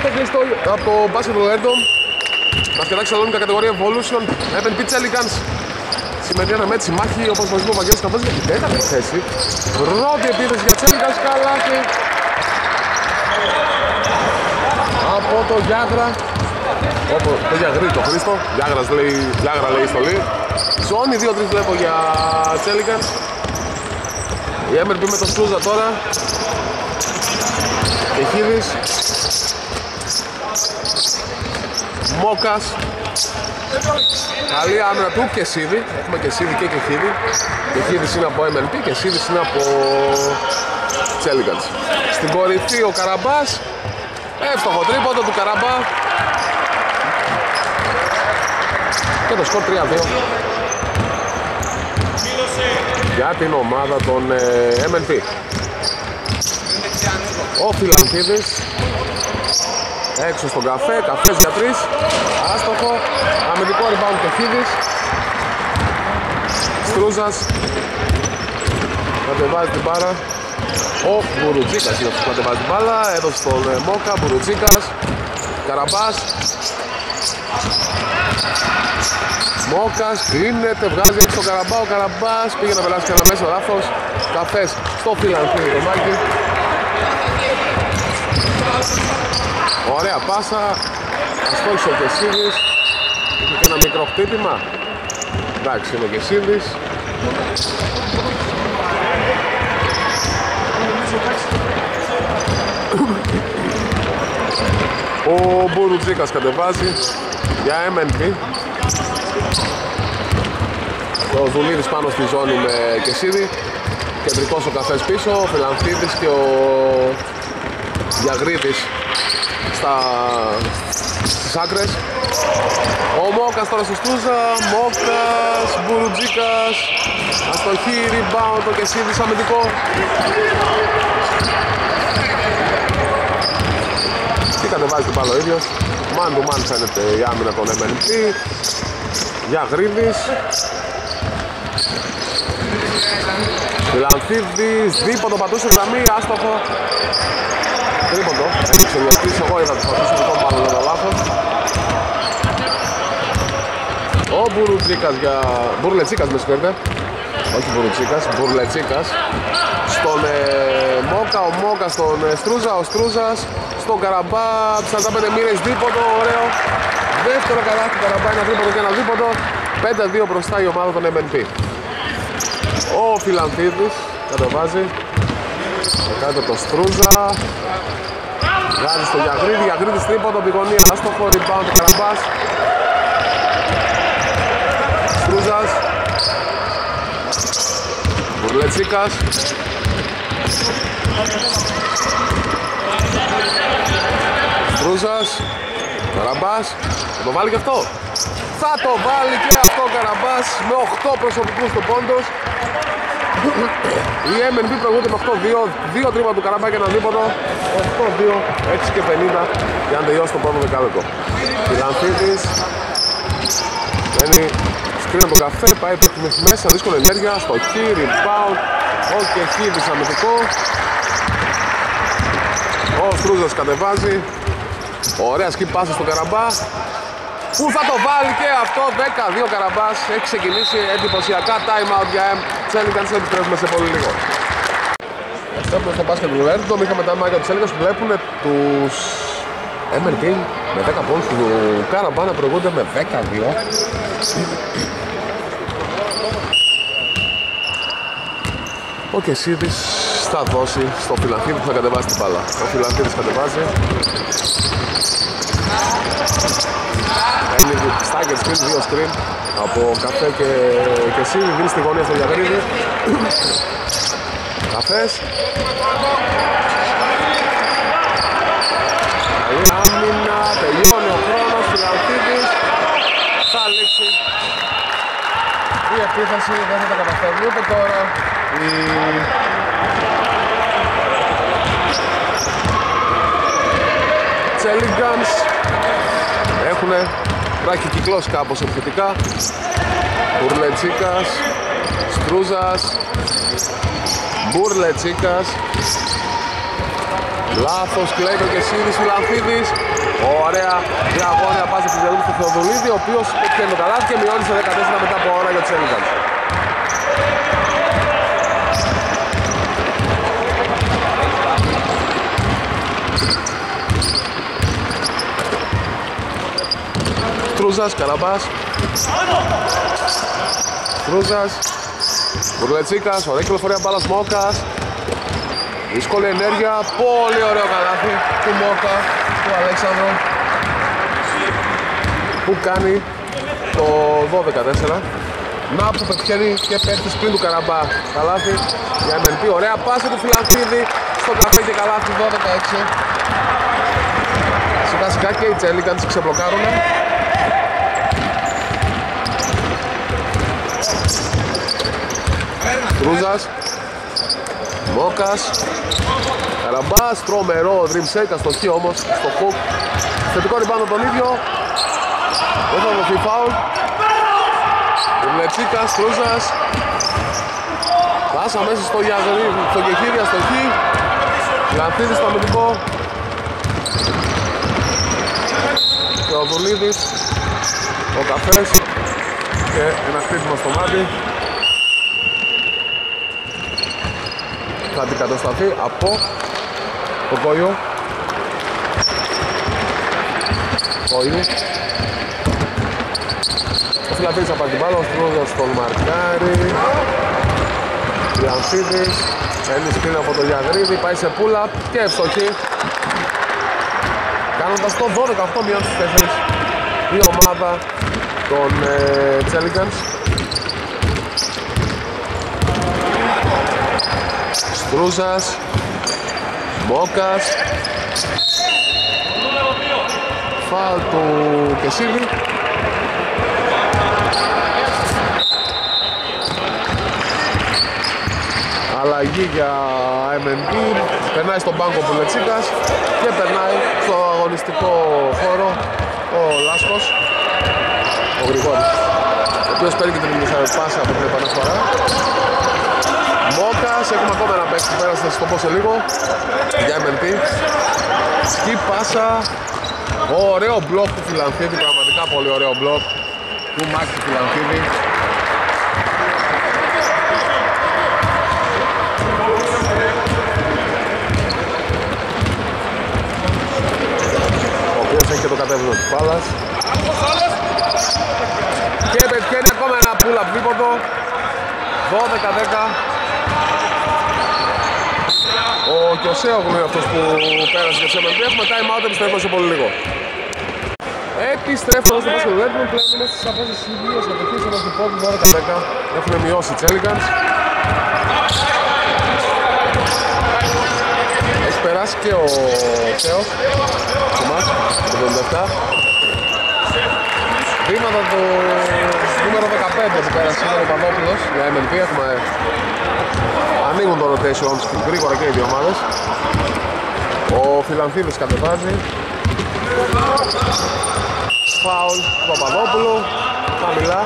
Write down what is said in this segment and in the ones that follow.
κλειστό από το μπάσκετ του Λέρντο. Μπασκετάκι Σαλόνικα κατηγορία Evolution. MNP Τσέλικανς. Σημερινή αναμέτρηση μάχη, όπως μας είπε ο Βαγγέλης Καπέζος, για την τέταρτη θέση. Πρώτη επίθεση για Τσέλικανς, καλάθι από το Γιάγρα. Το Γιαγρί, το Χρήστο. Γιάγρα λέει η στολή. Ζώνη 2-3 βλέπω για Τσέλικανς. Η MNP με το Σούζα τώρα. Κεχίδης. Μόκας. Καλή άμυνα του Κεσίδη. Έχουμε Κεσίδη και Κεχίδη. Κεχίδης είναι από MNP, Κεσίδης είναι από Τσέλικανς. Στην κορυφή ο Καραμπάς. Εύστοχο τρίποντο του Καραμπά. Και το σκορ 3-2 για την ομάδα των MNP. Ο Φιλανθίδης έξω στον καφές για 3. Άστοχο. Αμυντικό rebound Κεχίδης. Στρούζας κατεβάζει την μπάρα. Ο Μπουρουτζίκας είναι αυτός που κατεβάζει την μπάλα. Έδωσε στον Μόκα. Μπουρουτζίκας. Καραμπάς. Μόκας κλείνεται, βγάζει έξω τον Καραμπά. Ο Καραμπάς πήγε να περάσει ένα μέσο λάθος. Καφές στο Φιλανθίδη το Μάκη. Ωραία πάσα. Αστόχησε ο Κεσίδης. Είχε και ένα μικρό χτύπημα. Εντάξει, είναι ο Κεσίδης. Ο Μπουρουτζίκας κατεβάζει για MNP. Ο Δουλίδης πάνω στη ζώνη με Κεσίδη. Κεντρικός ο Καφές πίσω. Ο Φιλανθίδης και ο Γιαγρίδης στις άκρες. Ο Μόκας τώρα στο Στούζα. Μόκας, Μπουρουτζίκας. Αστοχή, rebound, ο Κεσίδης αμυντικό. Τι κατεβάζει την μπάλα ο ίδιος. Man to man φαίνεται η άμυνα των MNP. Γιαγρίδης. Φιλανθίδης, δίποντο πατούσε γραμμή, άστοχο. Τρίποντο, έδειξε ο Ιωστής, εγώ είδα τους πατούσε δικό μου πάνω το λάθος. Ο Μπουρουτζίκας για... Μπουρλετσίκας με συγχωρείτε. Όχι Μπουρουτζίκας, Μπουρλετσίκας. Στον Μόκα, ο Μόκας στον Στρούζα, ο Στρούζας στον Καραμπά, 45 μοίρες δίποντο, ωραίο. Δεύτερο καλάθι του Καραμπά, ένα δίποντο και ένα δίποντο. 5-2 μπροστά η ομάδα των MNP. Ο Φιλανθίδης κατεβάζει. Κάτω το Στρούζα. Βγάζει στο Γιαγρίδη, Γιαγρίδης τρίποντο, πηγωνία, άστοχο, rebound ο Καραμπάς. Στρούζας. Μπουρλετσίκας. Στρούζας. Καραμπάς. Θα το βάλει και αυτό. Θα το βάλει και αυτό ο Καραμπάς με 8 προσωπικούς στο πόντος. Οι MNP προηγούνται με 8-2. 2 τρίμα του Καραμπά και ένα δίποντο. 8-2, 6 και 50 για να τελειώσει το πρώτο δεκάλεπτο. Φιλανθίδης μένει σκρίνο του Καφέ, πάει μέσα, δύσκολη ενέργεια, στο χι, rebound. Ο Κεχίδης αμυντικό. Ο Στρούζας κατεβάζει. Ωραία σκι πάσα στον Καραμπά που θα το βάλει και αυτό. 10-2 Καραμπάς. Έχει ξεκινήσει εντυπωσιακά time out για Τσέλικανς. Επιστρέφουμε σε πολύ λίγο. Επιστρέφουμε στο μπάσκετ του Λέρντο. Είχαμε τα μάτια του Τσέλικανς που βλέπουν τους MNP με 10 πόντους του Καραμπά να προηγούνται με 10-2. Ο Κεσίδης θα δώσει στο Φιλανθίδη που θα κατεβάσει την μπάλα. Ο Φιλανθίδης κατεβάζει. Έχει stagger screen, 2 screen από Καφέ και Κεσίδη. Δίνει στη γωνία στο Γιαγρίδη. Καφές. Καλή άμυνα, τελειώνει ο χρόνος. Φιλανθίδης θα λήξει η επίθεση, δεν θα τα καταφέρει ούτε τώρα. Τσέλικανς έχουν κυκλώσει κάπως επιθετικά. Μπουρλετσίκας, Στρούζας, Μπουρλετσίκας. Λάθος, κλαίει το Κεσίδης, Φιλανθίδης. Ωραία διαγώνια πάσα του Διαλούμπου στο Θεοδουλίδη, ο οποίος πιένει το καλάθι και μειώνει σε 14 μετά από ώρα για τους Έλληνες. Στρούζας, Καραμπάς. Στρούζας. Μπουρλετσίκας, ωραία κυκλοφορία μπάλας Μόκας. Δύσκολη ενέργεια, πολύ ωραίο καλάθι του Μόκα, του Αλέξανδρου, που κάνει το 12-4. Να που πετυχαίνει και παίκτης πριν του Καραμπά. Καλάθι για MNP, ωραία πάσα του Φιλανθίδη στο καφέ και καλάθι 12-6. Σιγά σιγά και οι Τσέλικαντς ξεμπλοκάρουνε. Τρούζας, Μόκας, Καραμπάς, τρομερό dream shake, αστοχή όμως στο hook. Θετικό ριμπάνω τον ίδιο, δεν θα δοθεί φάουλ. Βλεψίκας, Τρούζας, πάσα μέσα στο Γεχύρι, αστοχή. Λαθίδης στο αμυντικό. Και ο Δουλίδης, ο καφές και ένα χτύπημα στο μάτι. Θα αντικατασταθεί από τον Κόιου. Ο Φιλανθίδης θα πάρει την μπάλα, ο Στρούδας στον μαρκάρι. Λανθίδης, παίρνει σκριν από το Γιαγρίδη, πάει σε pull-up και ευστοχή. Κάνοντας το 12-8 μειών στις 4 η ομάδα των Τσέλικαντς. Στρούζας, Μόκας, φάουλ του Κεσίλη. Αλλαγή για MNP, περνάει στον πάγκο του Λετσίκας και περνάει στο αγωνιστικό χώρο ο Λάσκος, ο Γρηγόρης, ο οποίος παίρνει και την πάσα από την επαναφορά. Μόκας, έχουμε ακόμα ένα παίκτη που πέρασε, θα σας το πω σε λίγο, για MNP. Σκι πάσα, ωραίο μπλοκ του Φιλανθίδη, πραγματικά πολύ ωραίο μπλοκ του Μάκη του Φιλανθίδη. Ο οποίος έχει και το κατέβημα της μπάλας. Και πετυχαίνει ακόμα ένα pull-up δίποτο, 12-10. Ο Κιωσέογλου είναι αυτός που πέρασε και σε MNP. Έχουμε time out, επιστρέφουμε σε πολύ λίγο. Επιστρέφουμε στο μπάσκετ του Redmond, πλέον είμαστε στις απόσεις ίδιες κατοχής ένας του πόντου 12-10. Έχουν μειώσει οι Τσέλικαντς. Έχει περάσει και ο Θεός του μας, το 77. Βήματα το νούμερο 15 που πέρασε ο Παπαδόπουλος για MNP. Ανοίγουν το rotation γρήγορα και οι δύο ομάδες. Ο Φιλανθίδης κατεβάζει. Φάουλ του Παπαδόπουλου, χαμηλά.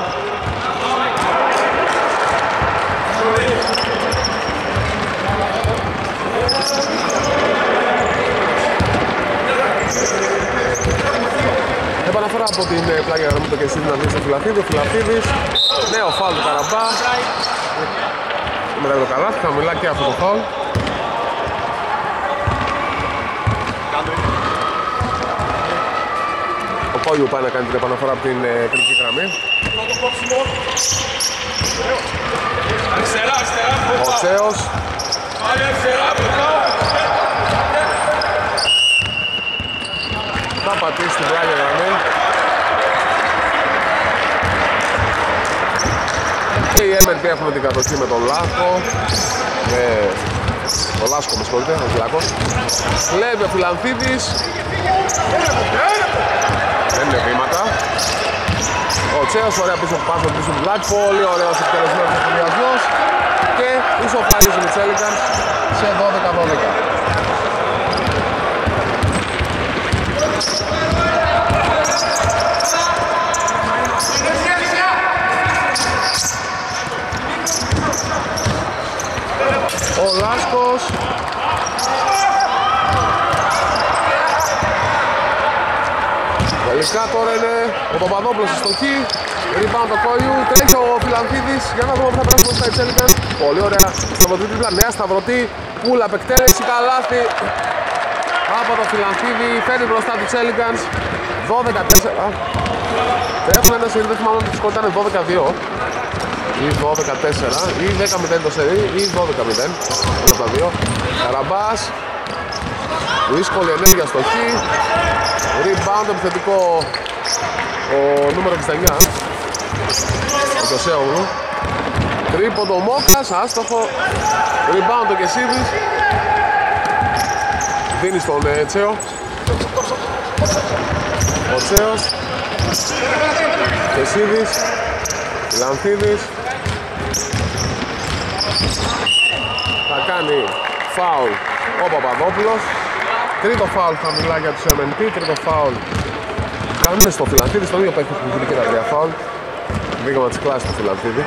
Επαναφορά από την πλάγια γραμμή του Κεσίλη να δει στο Φιλανθίδη. Ο Φιλανθίδης, νέο φάουλ του Καραμπά. Μετά το καλάθι, χαμηλά και αυτό το φάουλ. Ο Κόγιου πάει να κάνει την επαναφορά από την κριτική γραμμή. Ο Τσέος. Θα πατήσει την πλάγια γραμμή. Και οι MNP έχουν την κατοχή με τον Λάκο. Το Λάσκο με συγχωρείτε, όχι Λάκος. Κλέβει ο Φιλανθίδης. Δεν είναι βήματα. Ο Τσέος, ωραία πίσω που πάσο πίσω του Λάκη. Πολύ ωραίος εκτελεσμένος σχεδιασμός. Και ισοφάριζε οι Τσέλικαντς σε 12-12. Ο Λάσκος Τελικά τώρα είναι ο Παπαδόπουλος στη στοχή. Rebound το Κόιου, τρέχει ο Φιλανθίδης για να δούμε αν θα περάσει μπροστά η Τσέλικαν. Πολύ ωραία σταυρωτή δίπλα, νέα σταυρωτή. Πούλα, επεκτέλεση, καλάθι από το Φιλανθίδη, φέρνει μπροστά του Τσέλικανς. 12-4. Έχουν ένα σερί, δεν θυμάμαι ότι το σκορ ήταν 12-2 ή 12-4 ή 10-0 το σερί ή 12-0. Από τα δύο. Καραμπάς, δύσκολη ενέργεια στοχή. Rebound επιθετικό ο νούμερο 69, ο Κιωσέογλου. Τρίποντο Μόκας, άστοχο. Rebound ο Κεσίδης. Δίνει στον Τσέο. Ο Τσέος. Κεσίδης. Λανθίδης. Θα κάνει φάουλ ο Παπαδόπουλος. Τρίτο φάουλ χαμηλά για τους MNP. Τρίτο φάουλ κάνουμε στο Φιλανθίδη, στον ίδιο παίκτη που έχει και τα τρία φάουλ. Βγήκαμε τις κλάσεις του Φιλανθίδη.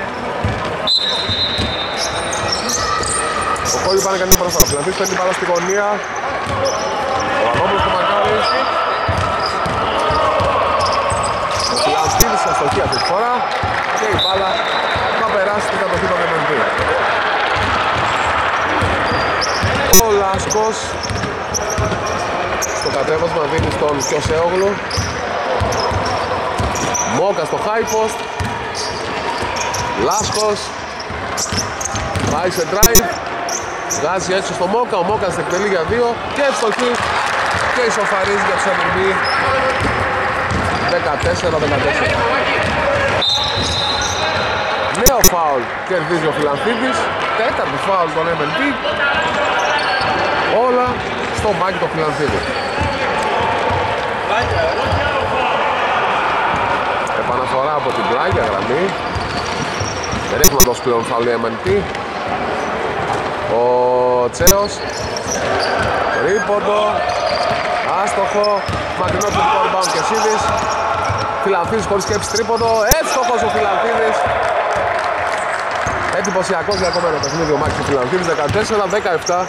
Ο Κόλλου πάνε κάνει μπροστά. Ο Φιλανθίδης παίρνει μπάλα στη γωνία. Ο Παπαδόπουλος το μακάρι. Ο Φιλανθίδης σε αστοχή αυτή τη φορά. Και η μπάλα θα περάσει στην κατοχή των MNP. Ο Λάσκος στο κατέβασμα δίνει στον Κιωσέογλου. Μόκα στο high post. Λάσκος πάει σε drive. Βγάζει έξω στο Μόκα. Ο Μόκας εκτελεί για 2 και ευστοχή και ισοφαρίζει για τους MNP. 14-14. Νέο φάουλ κερδίζει ο Φιλανθίδης. Τέταρτο φάουλ των MNP. Όλα στο μπάκι του Φιλανθίδη. Επαναφορά από την πλάγια γραμμή. Δεν έχουμε δώσει πλέον φάουλ η MNP. Ο Τσέος. Τρίποντο. Άστοχο. Μακρινό του rebound και Σίδης. Φιλανθίδης χωρίς σκέψη τρίποντο. Εύστοχος ο Φιλανθίδης. Εντυπωσιακός για ακόμα ένα παιχνίδι ο Μάκης του Φιλανθίδης. 14-17.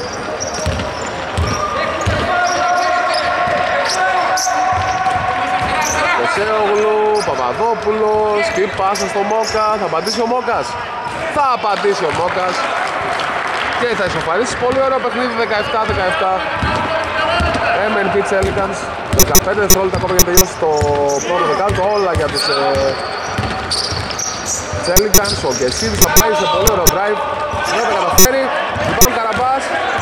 Κεσέογλου, Παπαδόπουλος, και πάσα στο Μόκα. Θα απαντήσει ο Μόκας. Θα απαντήσει ο Μόκας. Και θα ισοφαρίσει. Πολύ ωραίο παιχνίδι. 17-17. MNP Τσέλικανς. 15 δευτερόλεπτα ακόμα για να τελειώσει το πρώτο δεκάλεπτο. Όλα για τους Τσέλικανς. Ο Κεσίδης θα πάει σε πολύ ωραίο drive. Δεν θα καταφέρει. Λοιπόν Καραμπάς.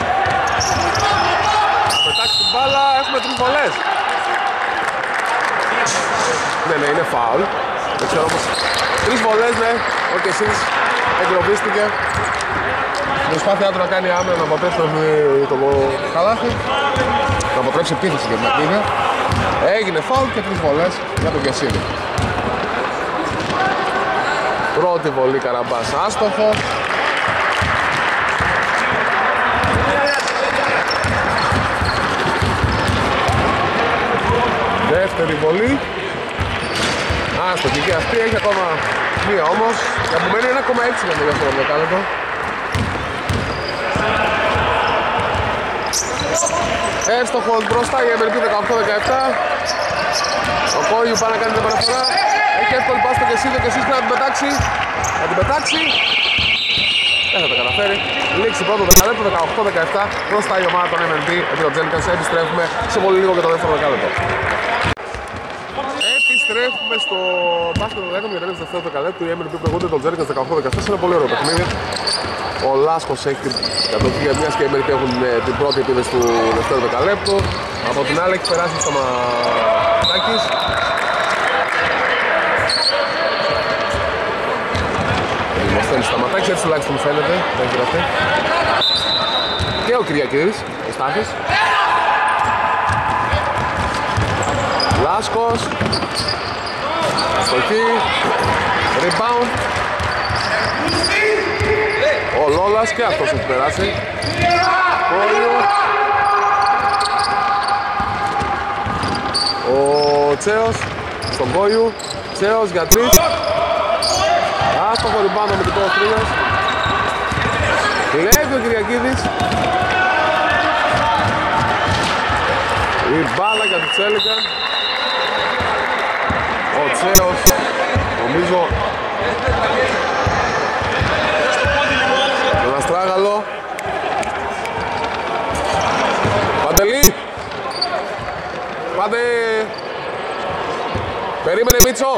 Θα πετάξει την μπάλα. Έχουμε 3 βολές. Ναι, είναι φάουλ. Δεν ξέρω όμως. 3 βολές, ναι. Ο Κεσίδης εγκλωβίστηκε. Η προσπάθειά του να κάνει άμυνα να αποτρέψει το καλάθι. Να αποτρέψει επίθεση για την ακρίβεια. Έγινε φάουλ και 3 βολές για τον Κεσίδη. Πρώτη βολή Καραμπάς άστοχο. Δεύτερη βολή. Άστοχη και αυτή, έχει ακόμα μία όμως. Και απομένει 1,6 για το δεύτερο δεκάλεπτο. Εύστοχος μπροστά η MNP 18-17. Ο Κόιου πάει να κάνει την παραφορά. Έχει εύκολη πάση στο Κεσίδη, και εσείς πρέπει να την πετάξει. Θα την πετάξει. Δεν θα τα καταφέρει. Λήξη πρώτο δεκαλέπτο 18-17. Μπροστά η ομάδα των MNP. Επί τον Τζέλικανς. Επιστρέφουμε σε πολύ λίγο για το δεύτερο δεκάλεπτο. Επιστρέφουμε στο μπάσκετ του 10 για το δεύτερο δεκαλέπτο. Οι MNP προηγούνται τον Τζέλικανς 18-14. Είναι πολύ ωραίο παιχνίδι. Ο Λάσκος έχει την κατοχή, μιας και οι MNP έχουν την πρώτη επίδεση του δεύτερου δεκαλέπτου. Από την άλλη έχει περάσει στο Σταματάκης. Μας θέλει Σταματάκης, έτσι τουλάχιστον φαίνεται. Και ο Κυριακίδης, ο Στάθης. Λάσκος. Στοχή. Rebound. Ο Λόλας και αυτός έχει περάσει. Κόλλιο. Ο Τσέος στον Κόιου. Τσέος για 3. Άστοχο rebound με την πρώτη τρίγας. Κλέβει ο Κυριακίδης. Η μπάλα για το Τσέλικαν. Ο Τσέος, νομίζω, τον Αστράγαλο. Παντελή. Πάτε. Περίμενε Μίτσο.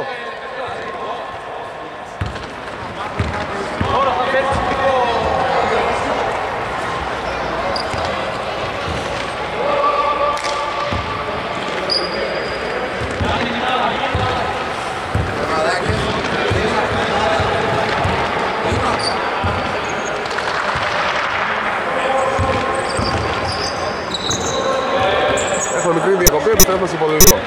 Έχουμε μικρή διακοπή, επιστρέφουμε σε πολύ λίγο.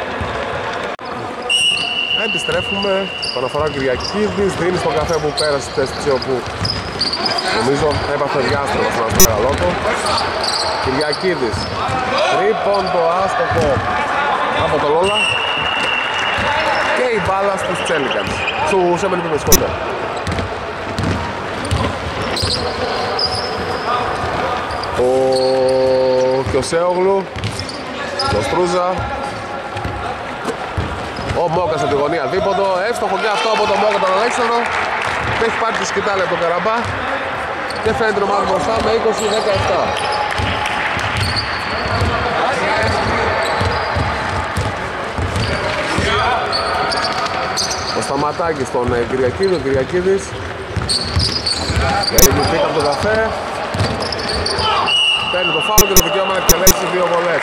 Επιστρέφουμε, επαναφορά ο Κυριακίδης, δίνει στον καφέ που πέρασε στη θέση όπου νομίζω έπαθε διάστροφο στον Αστράγαλό του. Κυριακίδης, τρίπον το άστοχο από το Λόλα και η μπάλα στους Τσέλικανς, στους Σέμενι με σκόντα. Ο Κιωσέογλου, το Στρούζα. Ο Μόκας από τη γωνία δίποτο, εύστοχο και αυτό από τον Μόκα τον Αλέξανδρο. Και έχει πάρει τη σκητάλη από τον Καραμπά και φαίνεται την ομάδα μπροστά με 20-17. Ο Σταματάκης στον Κυριακίδη, ο Κυριακίδης Ελληνιστήκα από τον καφέ. Παίρνει το φάουλ και το δικαίωμα να εκτελέσει δύο βολές.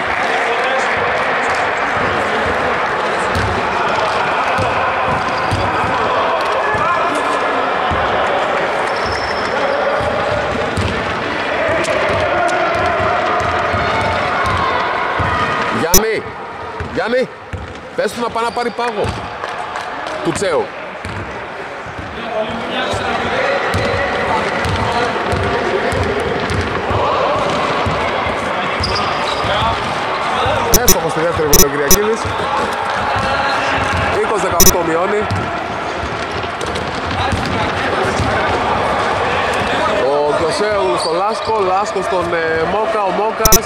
Γιάννη, πες του να πάει να πάρει πάγο του Τσέου. Εύστοχος στη δεύτερη βολή ο Κυριακίδης. 20-18 μειώνει. Ο Κιωσέου στο Λάσκο, Λάσκο στον Μόκα, ο Μόκας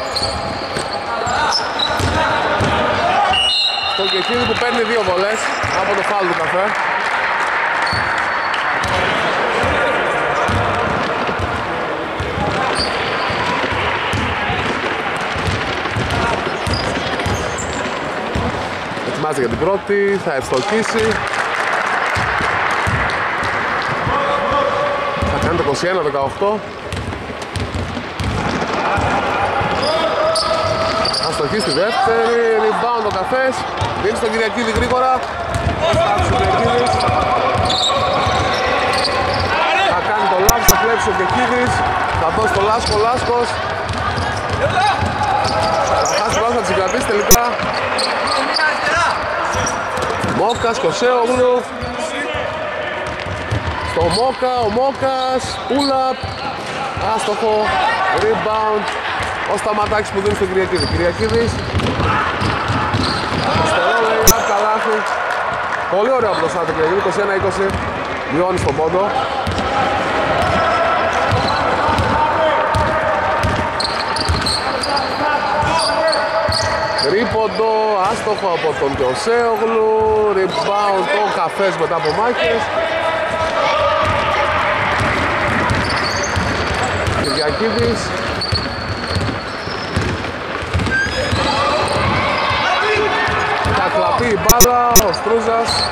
τον Κυριακίδη που παίρνει δύο βολές από το φάουλ του καφέ. Ετοιμάζεται για την πρώτη, θα ευστοχίσει. Θα κάνει το 21-18. Αστοχή στη δεύτερη, rebound ο καφές. Δίνει στον Κυριακίδη γρήγορα. Θα κάνει το λάθος, θα κλέψει ο Κυριακίδης. Θα δώσει το Λάσκο, Λάσκος. Θα χάσει το λάθος, θα τις συγκρατήσει τελικά. Μόκας, Κιωσέογλου. Στο Μόκα, ο Μόκας, pull-up. Άστοχο, rebound. Ο Σταματάκης που δίνει στον Κυριακίδη. Κυριακίδης. Αριστερό λέει, απ' καλάθι. Πολύ ωραίο από το Σάντο Κυριακίδη. 21-20. Μειώνει στον πόντο. Τρίποντο, άστοχο από τον Κιωσέογλου. Rebound, το καφές μετά από μάχες. Κυριακίδης. Θα κλαπεί η μπάλα, ο Στρούζας.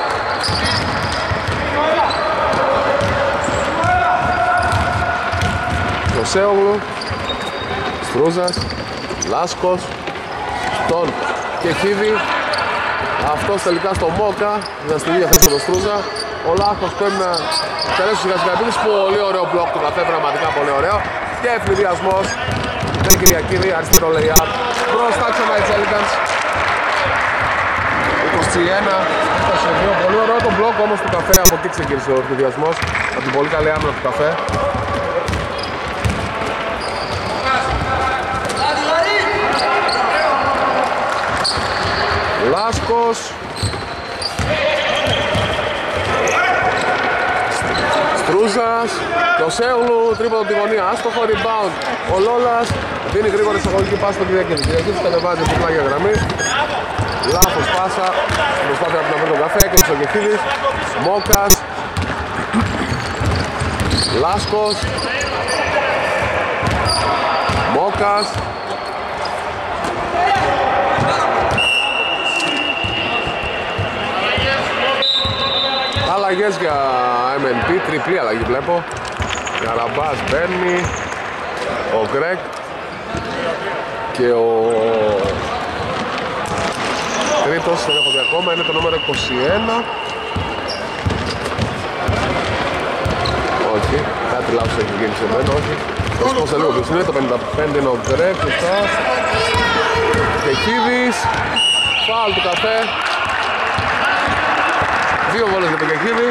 Κιωσέογλου. Στρούζας. Λάσκος. Τον Κεχίδη. Αυτός τελικά στο Μόκα. Για στην ίδια θέση με τον Στρούζα. Ο Λάσκος πρέπει να τελέσει τους Γασικαπίδης. Πολύ ωραίο μπλοκ του καφέ, πραγματικά πολύ ωραίο. Και ευνηδιασμός. Δεν Κυριακίδη, αριστερό lay-up. Μπροστά ξανά οι Τσέλικανς. 21-22. Πολύ ωραίο το μπλοκ όμως του καφέ. Από εκεί ξεκίνησε ο ευνηδιασμός. Από την πολύ καλή άμυνα του καφέ. Λάσκος. Στρούζας. Και ο Σέγλου, τρίποντο από τη γωνία, άστοχο, rebound. Ο Λόλας δίνει γρήγορη εισαγωγική πάση στον Κυριακίδη. Κυριακίδης κατεβάζει την πλάγια γραμμή. Λάθος πάσα, προσπάθεια να βρει τον καφέ και ο Κεχίδης. Μόκας. Λάσκος. Μόκας. Αλλαγές για MNP, τριπλή αλλαγή βλέπω. Καραμπάς μπαίνει, ο Γκρέγκ και ο τρίτος, δεν έχω δει ακόμα, είναι το νούμερο 21. Όχι, κάτι λάθος έχει γίνει σε μένα, όχι. Το σκόσα λίγο ποιος είναι, το 55 είναι ο Γκρέγκ, και Κεχίδης, φάουλ του καφέ. Δύο βόλες για τον Κεχίδη.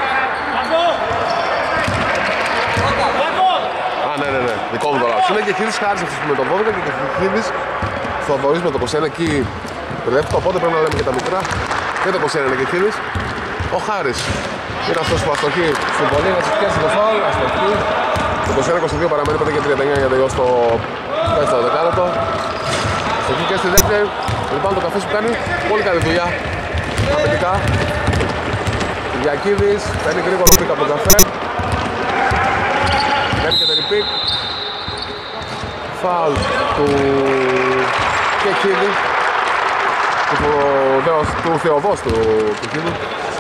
Ναι, δικό μου το λάθος. Είναι Κεχίδης χάρισε αυτός με το 12 και Κεχίδης Θοδωρής με το 21 εκεί παιδεύτηκε, οπότε πρέπει να λέμε και τα μικρά. Και το 21 είναι Κεχίδης. Ο Χάρης είναι αυτός που αστοχεί στην βολή, να τσισκιάσει το φάουλ, αστοχεί. Το 21-22 παραμένει 5 και 39 για τελειώσει το δεύτερο δεκάλεπτο. Αστοχεί και στη δεύτερη. Λοιπόν, το καφέ σου κάνει πολύ καλή δουλειά. Αμυντικά. Κυριακίδης, παίρνει γρήγορο πικ από τον καφέ. Παίρνει και τον πικ. Φάουλ του Κεχίδη. Του Θεοδός του Κεχίδη.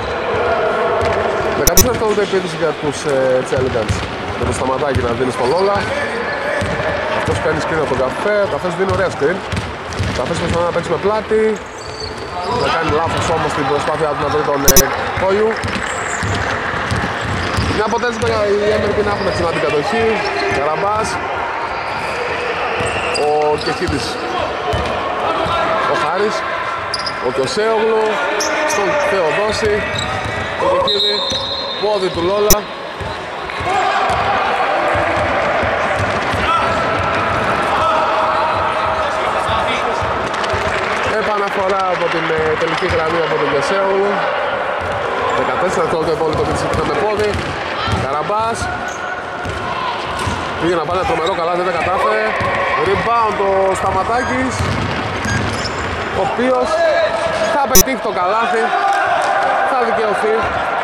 14 λεπτά επίδυση για τους Τσέλιγκαντς. Με το σταματάκι να δίνει στο Λόλα. Αυτός παίρνει screen από τον καφέ. Ο καφές δίνει ωραία screen. Ο καφές προσπαθεί να παίξει με πλάτη. Να κάνει λάθος όμως την προσπάθεια του να βρει τον Κόιου. Είναι αποτέλεσμα για οι MNP να έχουν ξανά την κατοχή. Καραμπάς. Ο Κεχίδης. Ο Χάρης. Ο Κιωσέογλου. Στον Θεοδόση. Ο Κεχίδη. Πόδι του Λόλα. Επαναφορά από την τελική γραμμή από τον Κιωσέογλου. 14 το υπόλοιπο της με πόδι. Καραμπάς. Πήγε να βάλει τρομερό καλά, δεν τα κατάφερε. Rebound ο Σταματάκης, ο οποίος θα πετύχει το καλάθι. Θα δικαιωθεί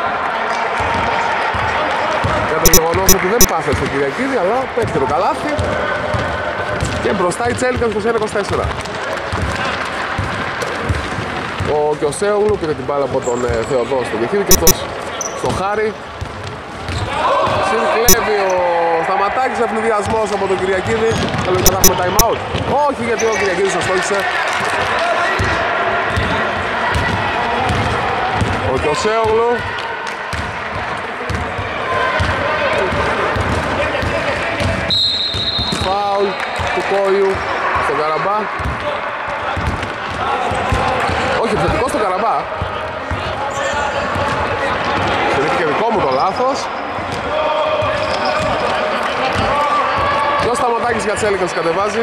για το γεγονός ότι δεν πάσε στο Κυριακίδη, αλλά πέτυχε το καλάθι. Και μπροστά η Τσέλικαν στο 1-24. Ο Κιωσέογλου πήρε την μπάλα από τον Θεοδό στο Κεχίδη και αυτός στο Χάρη. Συντλεύει ο Σταματάκης, ευνηδιασμός από τον Κυριακίδη. Θέλω να έχουμε time out. Όχι, γιατί ο Κυριακίδης το στόχισε. Ο Κιωσέογλου. Φάουλ του Κόιου στον Καραμπά. Όχι, επιθετικό στον Καραμπά. Θεωρήθηκε δικό μου το λάθος. Και ο Σταματάκης για Τσέλικανς κατεβάζει.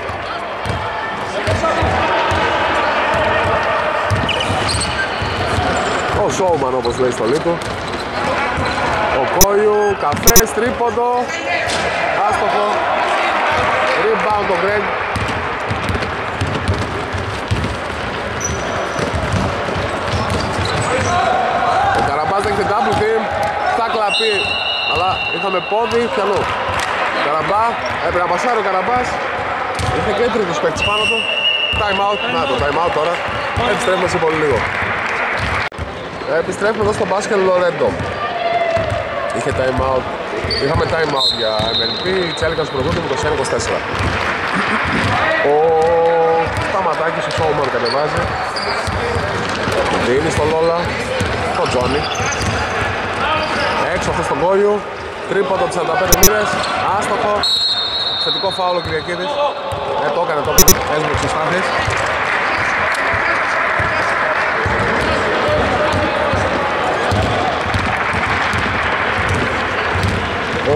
Ο Σόουμαν όπως λέει στο λίτο. Ο Κόιου, καφές, τρίποντο. Άστοχο. Rebound ο Γκρέγκ. Ο Καραμπάς έχει double team. Θα κλαπεί. Αλλά είχαμε πόδι, πιανό. Καραμπά, έπρεπε να πασάρει ο Καραμπάς. Είχε και τρίτος παίκτης πάνω του. Time out, να το time out τώρα. Επιστρέφουμε σε πολύ λίγο. Επιστρέφουμε εδώ στο μπάσκετ Λορέντο. Είχαμε time out για MNP, η Τσέλικανς προβούνται με το 1-24. Ο Σταματάκης, ο Σόουμαν κατεβάζει. Δίνει στο Λόλα, το Τζόνι. Έξω αυτό στον Κόριου. Τρίποντο από 45 μοίρες, άστοχο. Θετικό φάουλο ο Κυριακίδης. Το έκανε, έσβηξε στάθης. Ο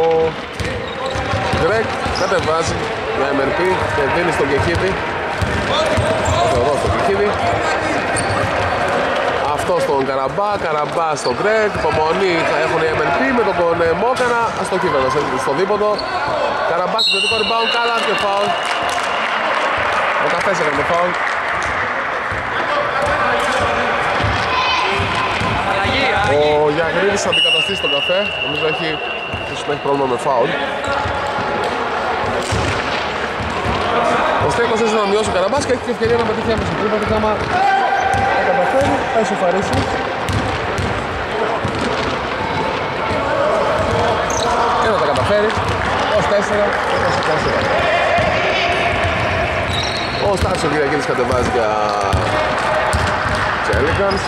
Γκρέγκ κατεβάζει για MNP και δίνει στον Κεχίδη. Εδώ στον Κεχίδη. Αυτό στον Καραμπά, Καραμπά στον Γκρέγκ. Υπομονή θα έχουν οι MNP με τον Μόκανα. Αστοχή βέβαια στο δίποτο. Καραμπά στο θετικό rebound, καλά και φάουλ. Ο Καφές έκανε το φάουλ. Ο Γιαγρίδης θα αντικαταστήσει τον Καφέ. Νομίζω έχει πρόβλημα με φάουλ. Ο Στέκος έζησε να μειώσει ο Καραμπάς και έχει την ευκαιρία να πετύχει έμεση τρίποντα και άμα θα καταφέρει, θα ισοφαρίσει. Και να τα καταφέρει. Ως 4, 24. Ο Στάσος ο Κυριακίδης κατεβάζει για Τσέλικανς.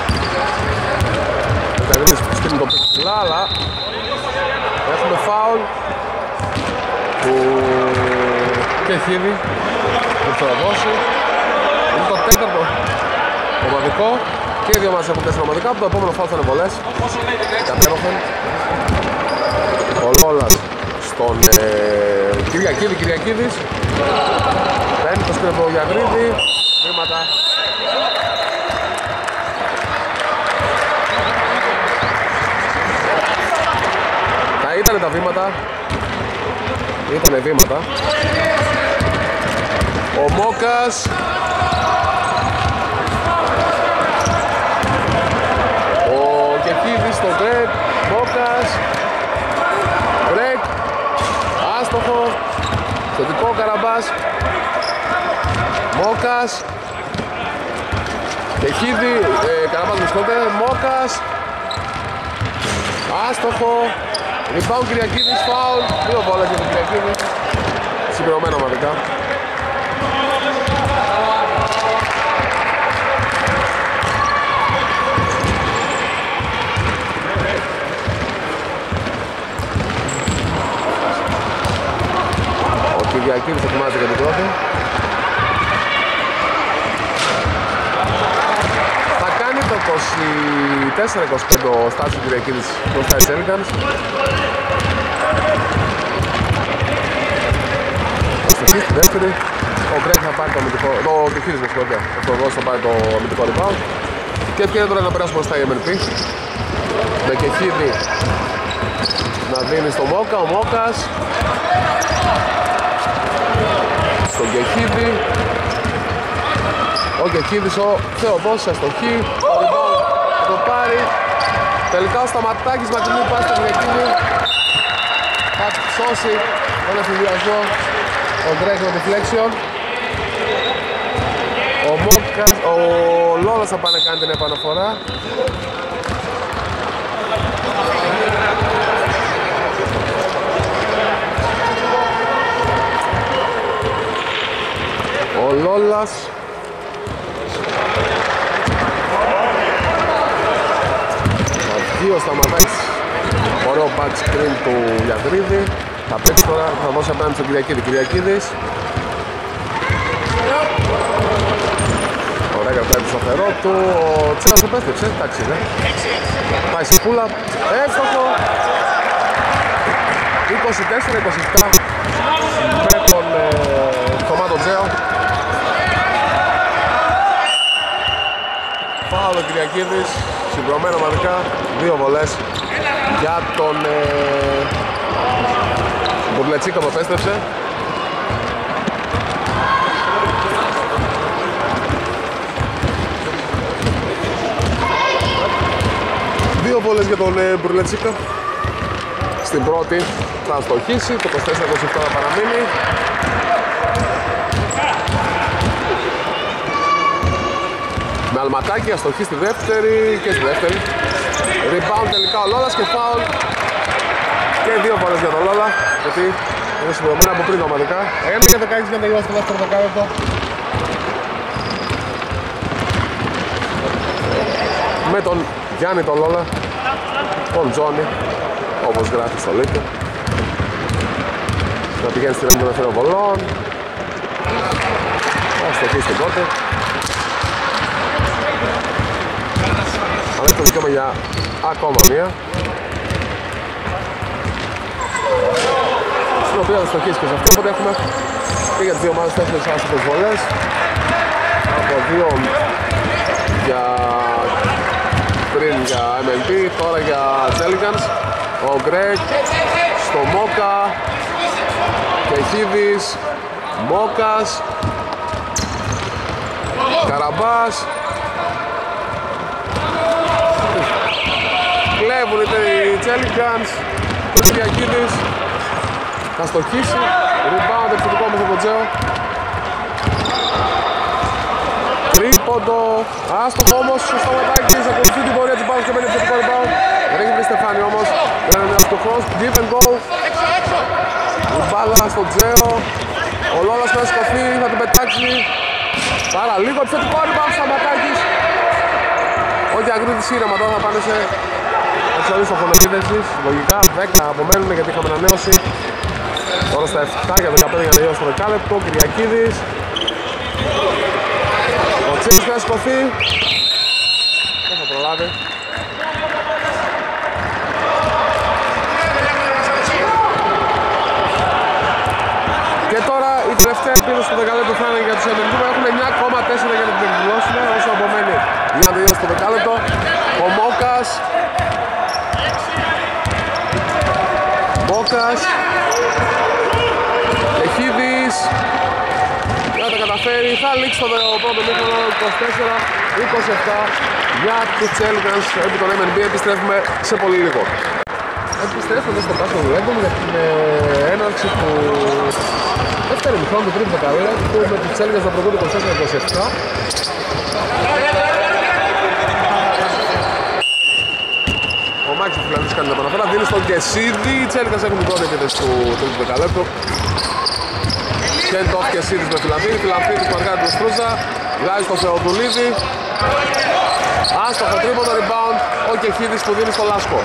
Ο Κυριακίδης στείλει το ψηλά, αλλά έχουμε φάουλ που και χίδι που θα δώσει. Είναι το τέταρτο ομαδικό και οι δύο μας έχουν 4 ομαδικά, που το επόμενο φάουλ θα είναι πολλές. Κατέρωθεν ο Λόλας στον Κυριακίδη, Κυριακίδης παίρνει το σκρέπο ο Γιαγρίδη, βήματα. Ήτανε τα βήματα. Ήτανε βήματα. Ο Μόκας. Ο Κεφίδης στο Γκρέγκ. Μόκας. Γκρέγκ. Άστοχο. Θετικό Καραμπάς. Μόκας. Κεφίδη. Καραμπάς με συγχωρείτε. Μόκας. Άστοχο. Rebound Κυριακίδης, φάουλ, 2 βόλες για τον Κυριακίδη. Συμπληρωμένο ομαδικά. Ο Κυριακίδης ετοιμάζει για την πρώτη. Θα κάνει το 24-25 ο Στάσης Κυριακίδης μπροστά της Έλικανς. Στη δεύτερη, ο Γκρέγκ θα πάρει το αμυντικό, ο Κεφίδης με συγχωρείτε, θα πάρει το αμυντικό rebound και ευκαιρία τώρα να περάσουμε στα MNP με Κεφίδη να δίνει στο Μόκα, ο Μόκας στον Κεφίδη, ο Κεφίδης, ο Θεοδός αστοχή, το rebound θα το πάρει, τελικά ο Σταματάκης μακρινή πάση στον Κεφίδη, θα σώσει τον εφηδιασμό. Ο Γκρέγκ με deflection. Ο Μόκας, ο Λόλας θα πάνε να κάνει την επαναφορά. Ο Λόλας. Θα βγει ο Σταματάκης. Ωραίο back screen του Γιαγρίδη. Θα παίξει τώρα, θα δώσει απέναντι στον Κυριακίδη. Κυριακίδης. Ωραία, κρατάει το σταθερό του. Ο Τσέρας επέστρεψε, εντάξει είναι. Πάει σε πούλα. Εύστοχο. 24-27 με τον Θωμάτο Τζέο. Φάουλ ο Κυριακίδης. Συμπληρωμένο μαδικά. 2 βολές για τον Μπουρλετσίκα που επέστρεψε. Δύο βόλες για τον Μπουρλετσίκα. Στην πρώτη θα αστοχίσει, το 24-27 θα παραμείνει. Με αλματάκι αστοχή στη δεύτερη και στη δεύτερη. Rebound τελικά ο Λόλας και foul. Και 2 βόλες για τον Λόλα, γιατί είναι συμπληρωμένα από πριν ομαδικά. 1 και 16 για να τελειώσει το δεύτερο δεκάλεπτο. Με τον Γιάννη τον Λόλα, τον Τζόνι, όπως γράφει στο link. Να πηγαίνει στην έντονα των βολών. Θα στοχίσει την πρώτη. Αλλά έχει το δικαίωμα για ακόμα μία. Στην οποία θα στοχίσει και σε αυτό, οπότε έχουμε και για τις δύο ομάδες 4 άσχετες βολές. Από 2 για πριν για MLP, τώρα για Τζέλικανς. Ο Γκρέγκ στο Μόκα. Κεχίδης, Μόκας, Καραμπάς. Κλέβουν οι Τζέλικανς. Ο Κυριακίδης θα στοχίσει. Rebound επιθετικό με τον Τζέο. Τρίποντο, άστοχο όμως, στο Σταματάκης, ακολουθεί την πορεία της μπάλας και μένει επιθετικό rebound. Ρίχνει τη Στεφάνη όμως, δεν είναι αστοχός, give and go. Η μπάλα στο Τζέο, ο Λόλας θα σκοθεί, θα την πετάξει. Πάρα λίγο επιθετικό rebound, Σταματάκης. Όχι Αγρίτης ήρεμα, τώρα θα πάνε σε εξορίες στο χρόνο επίθεσης. Λογικά 10 απομένουν γιατί είχαμε ανανέωση. Τώρα στα 7 για 15 για να τελειώσει το δεκάλεπτο, Κυριακίδης. Ο Τσίπης θα σκοθεί. Δεν θα προλάβει. Και τώρα η τελευταία επίδοση του δεκάλεπτο θα είναι για τους MLP. Έχουν 9,4 για να την εκδηλώσουν όσο απομένει για να τελειώσει το δεκάλεπτο. Ο Μόκας. Εχίδης. Θα τα καταφέρει, θα λήξει το πρώτο μήχρονο 24-27 για τους Τζέλικανς επί των MLB. Επιστρέφουμε σε πολύ λίγο. Επιστρέφουμε στο Πάσο Δουλέγκομ για την έναρξη του δεύτερου μηχρόνου του τρίτου δεκαλέπτου με τους Τζέλικανς να προβούν 24-27. Ο Μάκης του Φιλανδής κάνει την επαναφορά, δίνει στον Κεσίδη. Οι Τζέλικανς έχουν την πρώτη επίθεση του τρίτου δεκαλέπτου. Κέντοφ και Σίδης με Φιλανδίδη, Φιλανδίδης που αργά του Στρούζα, βγάζει στο Θεοδουλίδη. Άστοχο τρίποντο rebound, ο Κεχίδης που δίνει στο Λάσκο.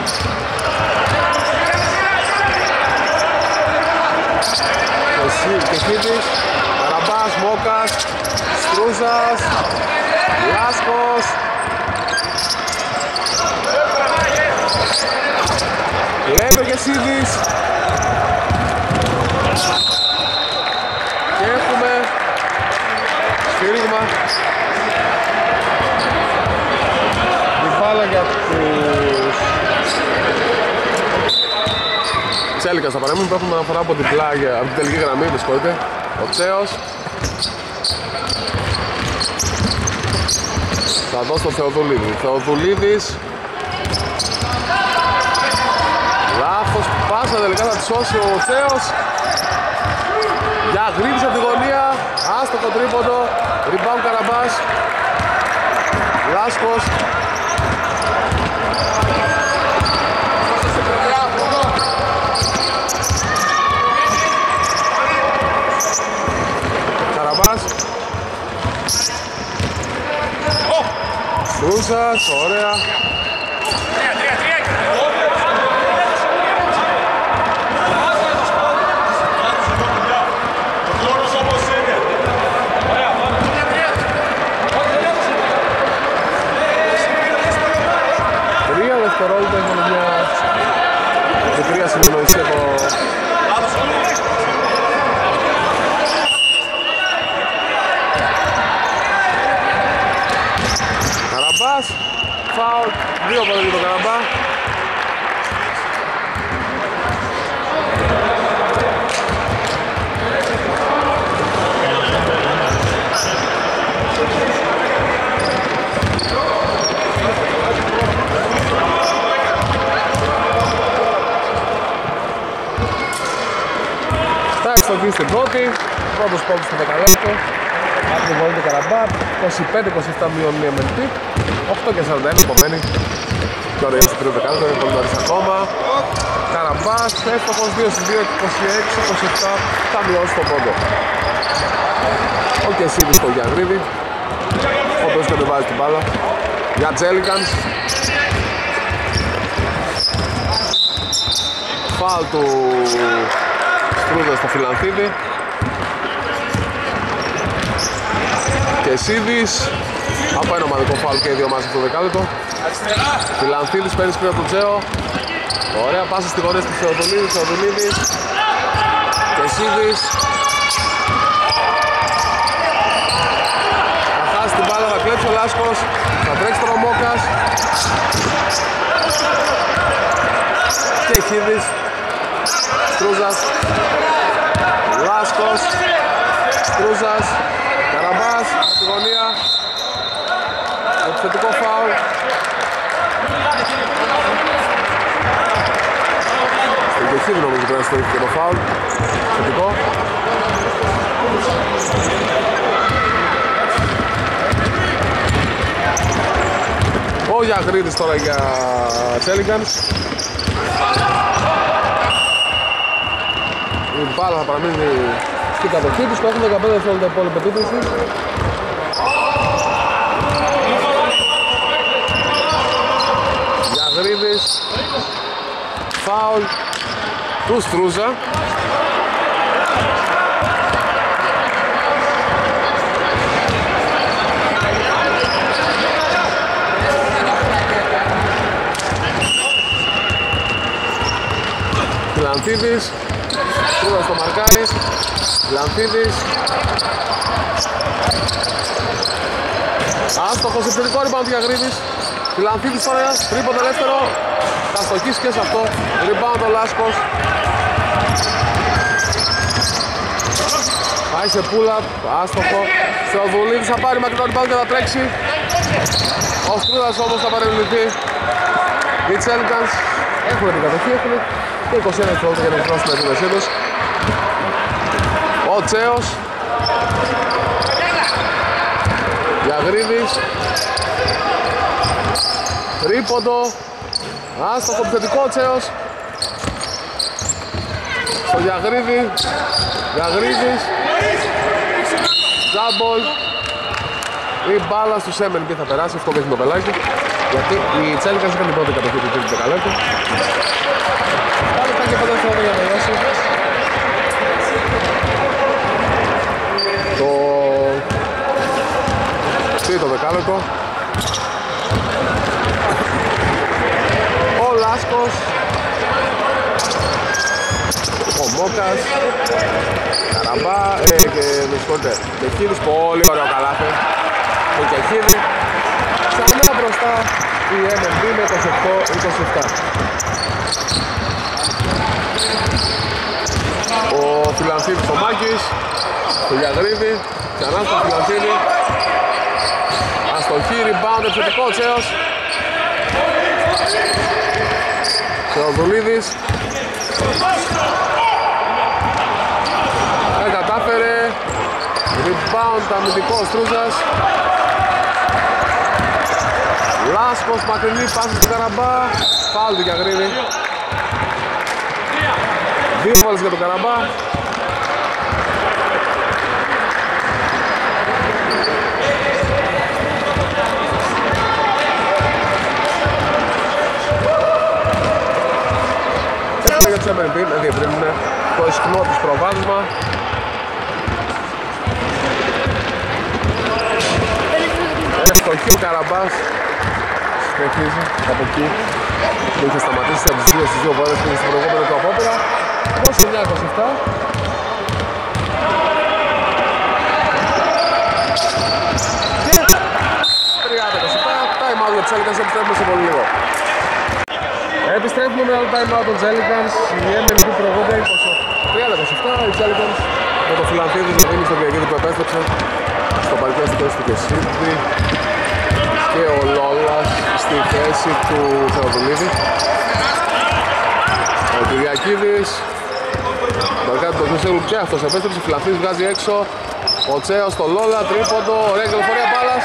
Κεχίδης, Καραμπάς, Μόκας, Στρούζας, Λάσκος. Λέμε και Σίδης. Και έχουμε σφύριγμα. Η μπάλα για τους Τσέλικανς θα παρέμβουν που έχουμε αναφορά από την πλάγια, από την τελική γραμμή, με συγχωρείτε. Ο Τσέος θα δώσει τον Θεοδουλίδη. Θεοδουλίδης. Λάθος πάσα, τελικά θα τη σώσει ο Τσέος. Για Γρήβης από τη γωνία, άστοχο τρίποντο, rebound Καραμπάς. Λάσκος. Καραμπάς. Στρούσας, ωραία. Δευτερόλεπτα έχουμε μια μικρή συνεννοησία από Καραμπάς, φάουλ, 2 πόδια για τον Καραμπά. Στοχή στην πρώτη, πρώτος πόντος στο δεκαλέπτο. Από την βολή του Καραμπά, 25-27 μειών η MLP, 8 και 41 επομένη. Και ωραία στο τρίτο δεκαλέπτο, είναι πολύ νωρίς ακόμα. Καραμπάς, εύστοχος 2-2, 26-27, θα μειώσει τον πόντο. Ο Κεσίδης στο Γιαγρίδη, ο οποίος κατεβάζει την μπάλα. Για Τζέλικανς. Φάουλ του Στρούζα στο Φιλανθίδη. Κεσίδης. Από ένα ομαδικό φάουλ και οι δύο μαζί στο δεκάλεπτο. Φιλανθίδης παίρνει πριν από τον Τζέο. Ωραία πάσα στη γωνία του Θεοδουλίδη. Θεοδουλίδης. Κεσίδης. Θα χάσει την μπάλα, θα κλέψει ο Λάσκος. Θα τρέξει τον Μόκας. Κεχίδης, Στρούζας, Λάσκος, Στρούζας, Καραμπάς, στη γωνία, επιθετικό φάουλ. Στην Κεχίδη νομίζω πρέπει να στείλει και το φάουλ, επιθετικό. Ο Γιαγρίδης τώρα για Τσέλιγκανς. Η μπάλα θα παραμείνει στην κατοχή τους, έχουν 15 δευτερόλεπτα υπόλοιπη επίθεση. Γιαγρίδης, φάουλ του Στρούζα. Λανθίδης, Στρούζα στο μαρκάρι, Λανθίδης. Άστοχος επιθετικό rebound του Γιαγρίδης. Λανθίδης τώρα, τρίποντο ελεύθερο. Θα στοχίσει και σε αυτό. Rebound ο Λάσκος. Πάει σε pull-up, άστοχο. Θεοδουλίδης θα πάρει μακρινό rebound και θα τρέξει. Ο Στρούζας όμως θα παρεμβληθεί. Οι Τσέλικανς έχουν την κατοχή, έχουν και 21 δευτερόλεπτα για να βρουν στην επίδεσή τους. Ο Τσέος, Γιαγρίδης, τρίποντο, άστοχο επιθετικό ο Τσέος. Στο Γιαγρίδη, Γιαγρίδης, Τζάμπολ. Η μπάλα στους MNB θα περάσει, αυτό δείχνει το πελάκι. Γιατί οι Τσέλικανς είχαν την πρώτη κατοχή του τρίτου δεκαλέπτου. Πάλι ήταν και 5 δευτερόλεπτα για να τελειώσει. Το τρίτο δεκάλεπτο. Ο Λάσκος, ο Μόκας, Καραμπά και με συγχωρείτε, Κεχίδης, πολύ ωραίο καλάθι. Ο Κεχίδη, ξανά μπροστά η MNB με 28-27. Ο Φιλανθίδης ο Μάκης, το Γιαγρίδη, ξανά στο Φιλανθίδη. Αστοχή, rebound, επιθετικό ο Τσέος. Θεοδουλίδης. Δεν κατάφερε. Rebound, αμυντικό ο Στρούζας. Λάσκος, μακρινή, πάση του Καραμπά. Φάουλ του Γιαγρίδη. Δύο φάουλες για τον Καραμπά. Έτσι για τους MNB να διευρύνουν το ισχνό τους προβάδισμα. Ευστοχή ο Καραμπάς. Συνεχίζει από εκεί που είχε σταματήσει από τις δύο βόλες που είχε στην προηγούμενη του απόπειρα. 29-27. Και 30-27. Time out για τους Τσέλικανς, επιστρέφουμε σε πολύ λίγο. Επιστρέφουμε με άλλο time out των Τσέλικανς. Η MNB προηγούνται 30-27. Οι Τσέλικανς με το Φιλανθίδη να δίνει στον Διακίδη που επέστρεψε στο παρκέ στην θέση του Κεσίδη. Και ο Λόλας στη θέση του Θεοδουλίδη. Ο Κυριακίδης Μαρκάτι το Χρυσέλου και αυτός επέστρεψε. Φιλανθίδης βγάζει έξω. Ο Τσέος στο Λόλα, τρίποντο, ωραία κυκλοφορία μπάλας.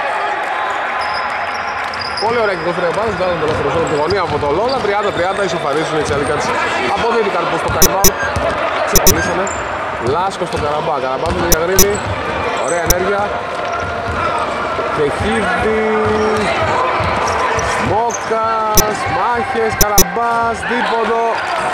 Πολύ ωραία κυκλοφορία μπάλας, βγάζουν το ελεύθερο σώμα από τη γωνία από το Λόλα. 30-30 ισοφαρίζουν οι Τσέλικανς. Αποδίδηκαν πως το time out. Ξεκολλήσανε. Λάσκος στον Καραμπά, Καραμπά με τον Γιαγρίδη. Ωραία ενέργεια. Κεχίδης, Μόκας, μάχες, Καραμπάς, δίποντο.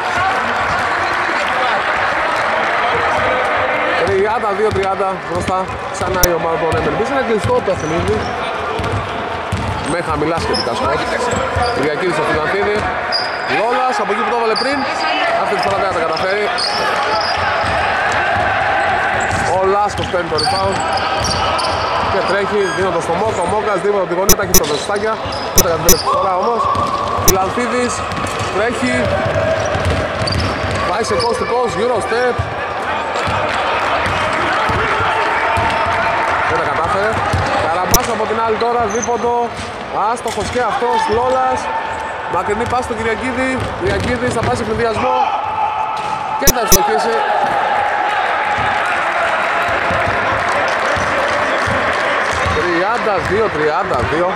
32-30 μπροστά ξανά η ομάδα των MNB. Είναι κλειστό το παιχνίδι με χαμηλά σχετικά σκορ. Κυριακίδης στο Φιλανθίδη. Λόλας από εκεί που το έβαλε πριν. Αυτή τη φορά δεν θα τα καταφέρει. Ο Λάσκος παίρνει το rebound. και τρέχει δίνοντας στο Μόκα. Ο Μόκας δίνοντας από τη γωνία, τα έχει ψωδοστάκια. Δεν τα καταφέρει φορά όμως. Φιλανθίδης τρέχει, πάει σε coast to coast, Euro step. Δεν τα κατάφερε. Καραμπάς από την άλλη τώρα, δίποντο. Άστοχος και αυτός, Λόλας. Μακρινή πάση στον Κυριακίδη. Κυριακίδης θα πάει σε πληδιασμό και θα ευστοχίσει. Τριάντα-δύο.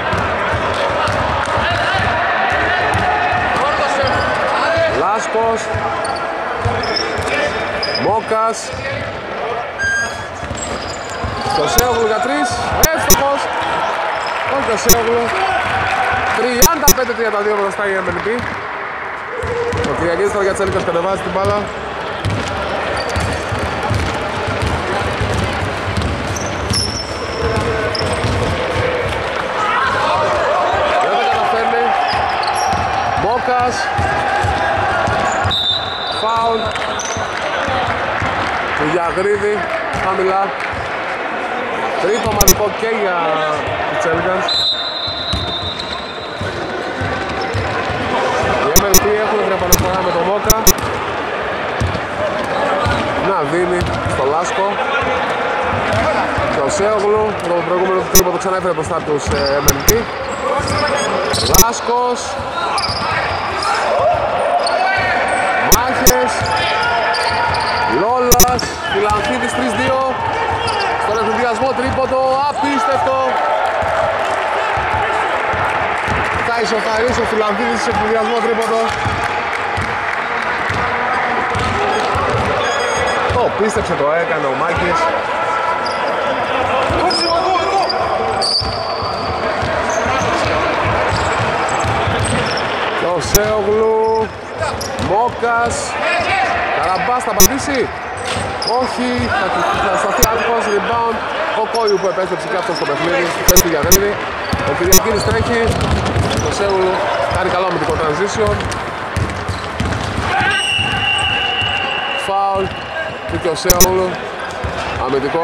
Λάσκος. Μόκας. Κιωσέογλου για 3. Εύστοχος. Ο Κιωσέογλου. 35-32 μπροστά η MNP. Ο Κυριακίδης τώρα για Τσέλικας κατεβάζει την μπάλα. Δεν τα καταφέρνει. Μόκας. Φάουλ του Γιαγρίδη χαμηλά. Τρίτο ομαδικό και για τους Τσέλικας. Οι MLP έχουν την επαναφορά με τον Μόκα. Να δίνει στο Λάσκο. Και ο Σέογλου, το προηγούμενο τρίπο το ξανά έφερε μπροστά τους MLP. Λάσκος. Μάχες. Λόλας. Φιλανθίδης 3-2. Στον εφηδιασμό τρίποντο. Απίστευτο. Θα ισοφαρίσει ο Φιλανθίδης σε εφηδιασμό τρίποντο. Το πίστεψε, το έκανε ο Μάκης. Και ο Σέογλου. Μόκας. Καραμπάς θα απαντήσει. Όχι, θα σταθεί άτυχος, rebound. Ο Κόιου που επέστρεψε και αυτός στο παιχνίδι, θέση του Γιαννέλη. Ο Κυριακίδης τρέχει. Το Σέογλου κάνει καλό αμυντικό transition. Φάουλ του και ο Σέογλου. Αμυντικό.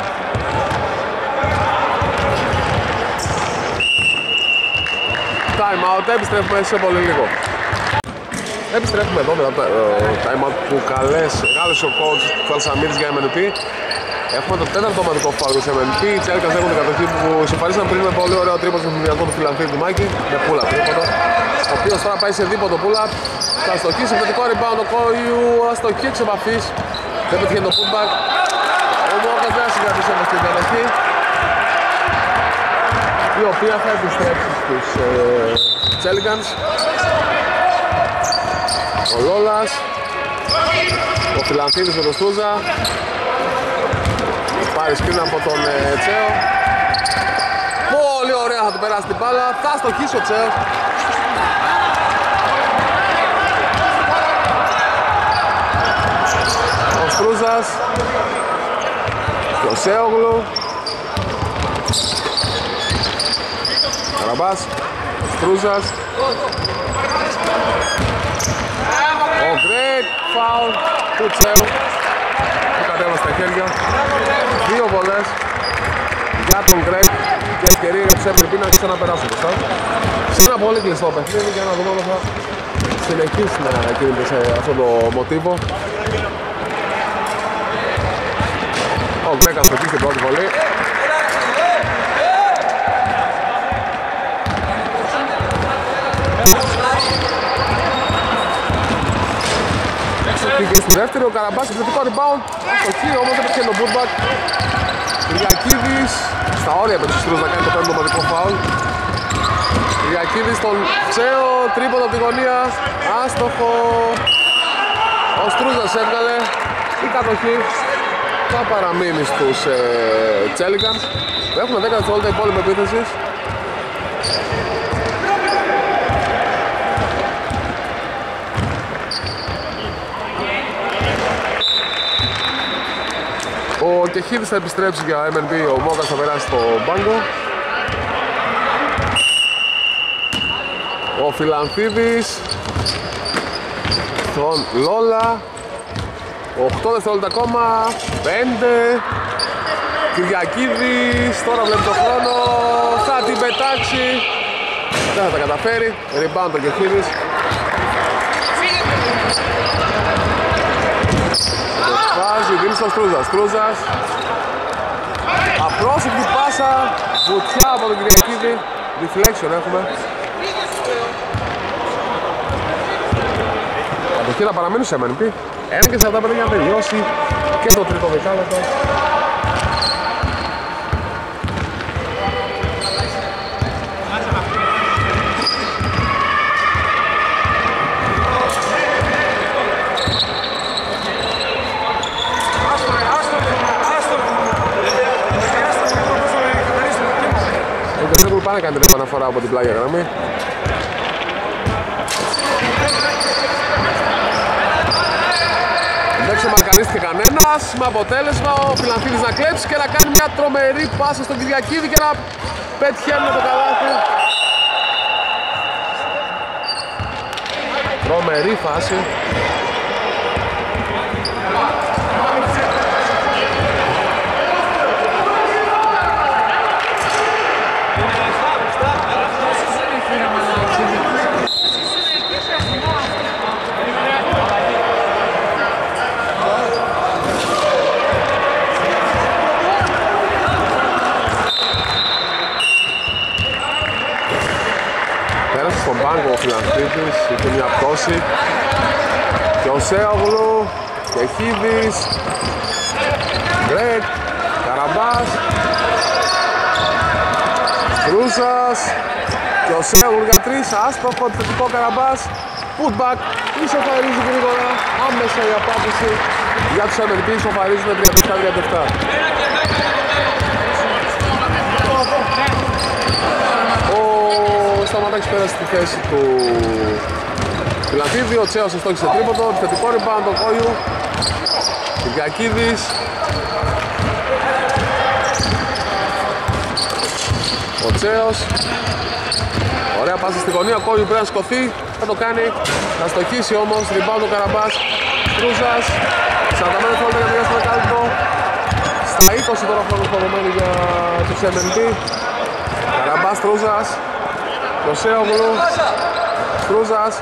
Time out, επιστρέφουμε σε πολύ λίγο. Επιστρέφουμε εδώ μετά το time out που κάλεσε ο coach του Αλσαμίδης για MNP. Έχουμε το τέταρτο ομαδικό φάουλ της MNP. Οι Τσέλικας έχουν την κατοχή που συμφωνήσαν πριν με πολύ ωραίο τρίπο στον συνδυασμό του Φιλανθίδη του Μάκη. Με πούλα τρίποντο. Ο οποίος τώρα πάει σε δίποτο πούλα. Θα αστοχίσει θετικό rebound ο Κόιου. Αστοχή εξ επαφής. Δεν πετυχαίνει το putback. Ο Μόκας δεν θα συγκρατήσει όμως την κατοχή, η οποία θα επιστρέψει στους Τσέλικανς. Ο Λόλας. Ο Φιλανθίδης με τον Στούζα. Πάρει σκριν από τον Τσέο. Πολύ ωραία, θα του περάσει την μπάλα. Θα στοχίσει ο Τσέο. Ο Στρούζας. Και ο Σέογλου. Καραμπάς. Στρούζας. Ο Γκρέκ. Φάουλ του Τσέου. Που κατέβασε στα χέρια. Δύο βολές για τον Γκρέκ και ευκαιρία για τους MLP να ξαναπεράσουν μπροστά. Σε ένα πολύ κλειστό παιχνίδι για να δούμε αν θα συνεχίσει να κινείται σε αυτό το μοτίβο. Ο Γκρέκ αστοχεί στην πρώτη βολή. Και στη δεύτερη ο Καραμπάς επιθετικό rebound. Αστοχή όμως δεν πετυχαίνει το putback. Κυριακίδης στα όρια με τους Στρούς να κάνει το πέμπτο ομαδικό φάουλ. Κυριακίδης στον Τσέο, τρίποντο από τη γωνία. Άστοχο. Ο Στρούζας έβγαλε. Η κατοχή θα παραμείνει στους Τσέλικανς. Έχουμε 10 δευτερόλεπτα υπόλοιπη επίθεσης. Ο Κεχίδης θα επιστρέψει για MNP, ο Μόκας θα περάσει στο μπάγκο. Ο Φιλανθίδης στον Λόλα. 8 δευτερόλεπτα ακόμα. 5. Κυριακίδης, τώρα βλέπει τον χρόνο, θα την πετάξει. Δεν θα τα καταφέρει, rebound ο Κεχίδης. Βάζει, δίνει στον Στρούζας, Στρούζας. Απρόσεκτη πάσα, βουτιά από τον Κυριακίδη. Deflection έχουμε. Κατοχή να παραμείνει σε MNP. 1:45 για να τελειώσει και το τρίτο δεκάλεπτο. Πάνε κάνει την επαναφορά από την πλάγια γραμμή. Δεν ξεμαρκαρίστηκε κανένας, με αποτέλεσμα ο Φιλανθίδης να κλέψει και να κάνει μια τρομερή πάσα στον Κυριακίδη και να πετυχαίνει το καλάθι. Τρομερή φάση. Στον πάγκο ο Φιλανθίδης, είχε μια πτώση και ο Σέογλου και Χίδης, Γκρέκ, Καραμπάς, Στρούσας και ο Σέογλου για 3, άστοχο, θετικό Καραμπάς, putback, ισοφαρίζει γρήγορα, άμεσα η απάντηση για τους MNP, ισοφαρίζουν 37-37. Σταματάκης πέρασε στη θέση του Φιλανθίδη, ο Τσέος εστόχισε τρίποντο, θετικό rebound του Κόιου, Κυριακίδης, ο Τσέος, ωραία πάσα στη γωνία, ο Κόιου πρέπει να σκοθεί, θα το κάνει, θα στοχίσει όμως, rebound ο Καραμπάς, Στρούζας, 45 φόλτα για τελειώσει το δεκάλεπτο, στα 20 τώρα χρόνος προδομένοι για τους MNP, Καραμπάς, Στρούζας, ο Σέογλου, Στρούζας,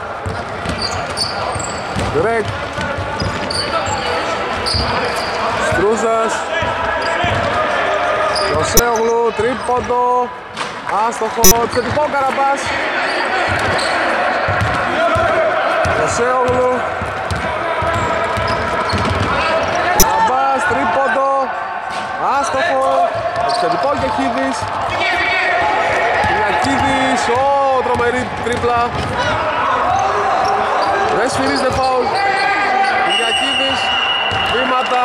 Γκρέκ, Στρούζας, ο Σέογλου, τρίποντο, άστοχο, θετικό Καραμπάς, ο Σέογλου, Καραμπάς, τρίποντο, άστοχο, θετικό και Χίδης. Κυριακίδης, τρομερή τρίπλα. Δεν σφυρίζεται φάουλ. Κυριακίδης, βήματα.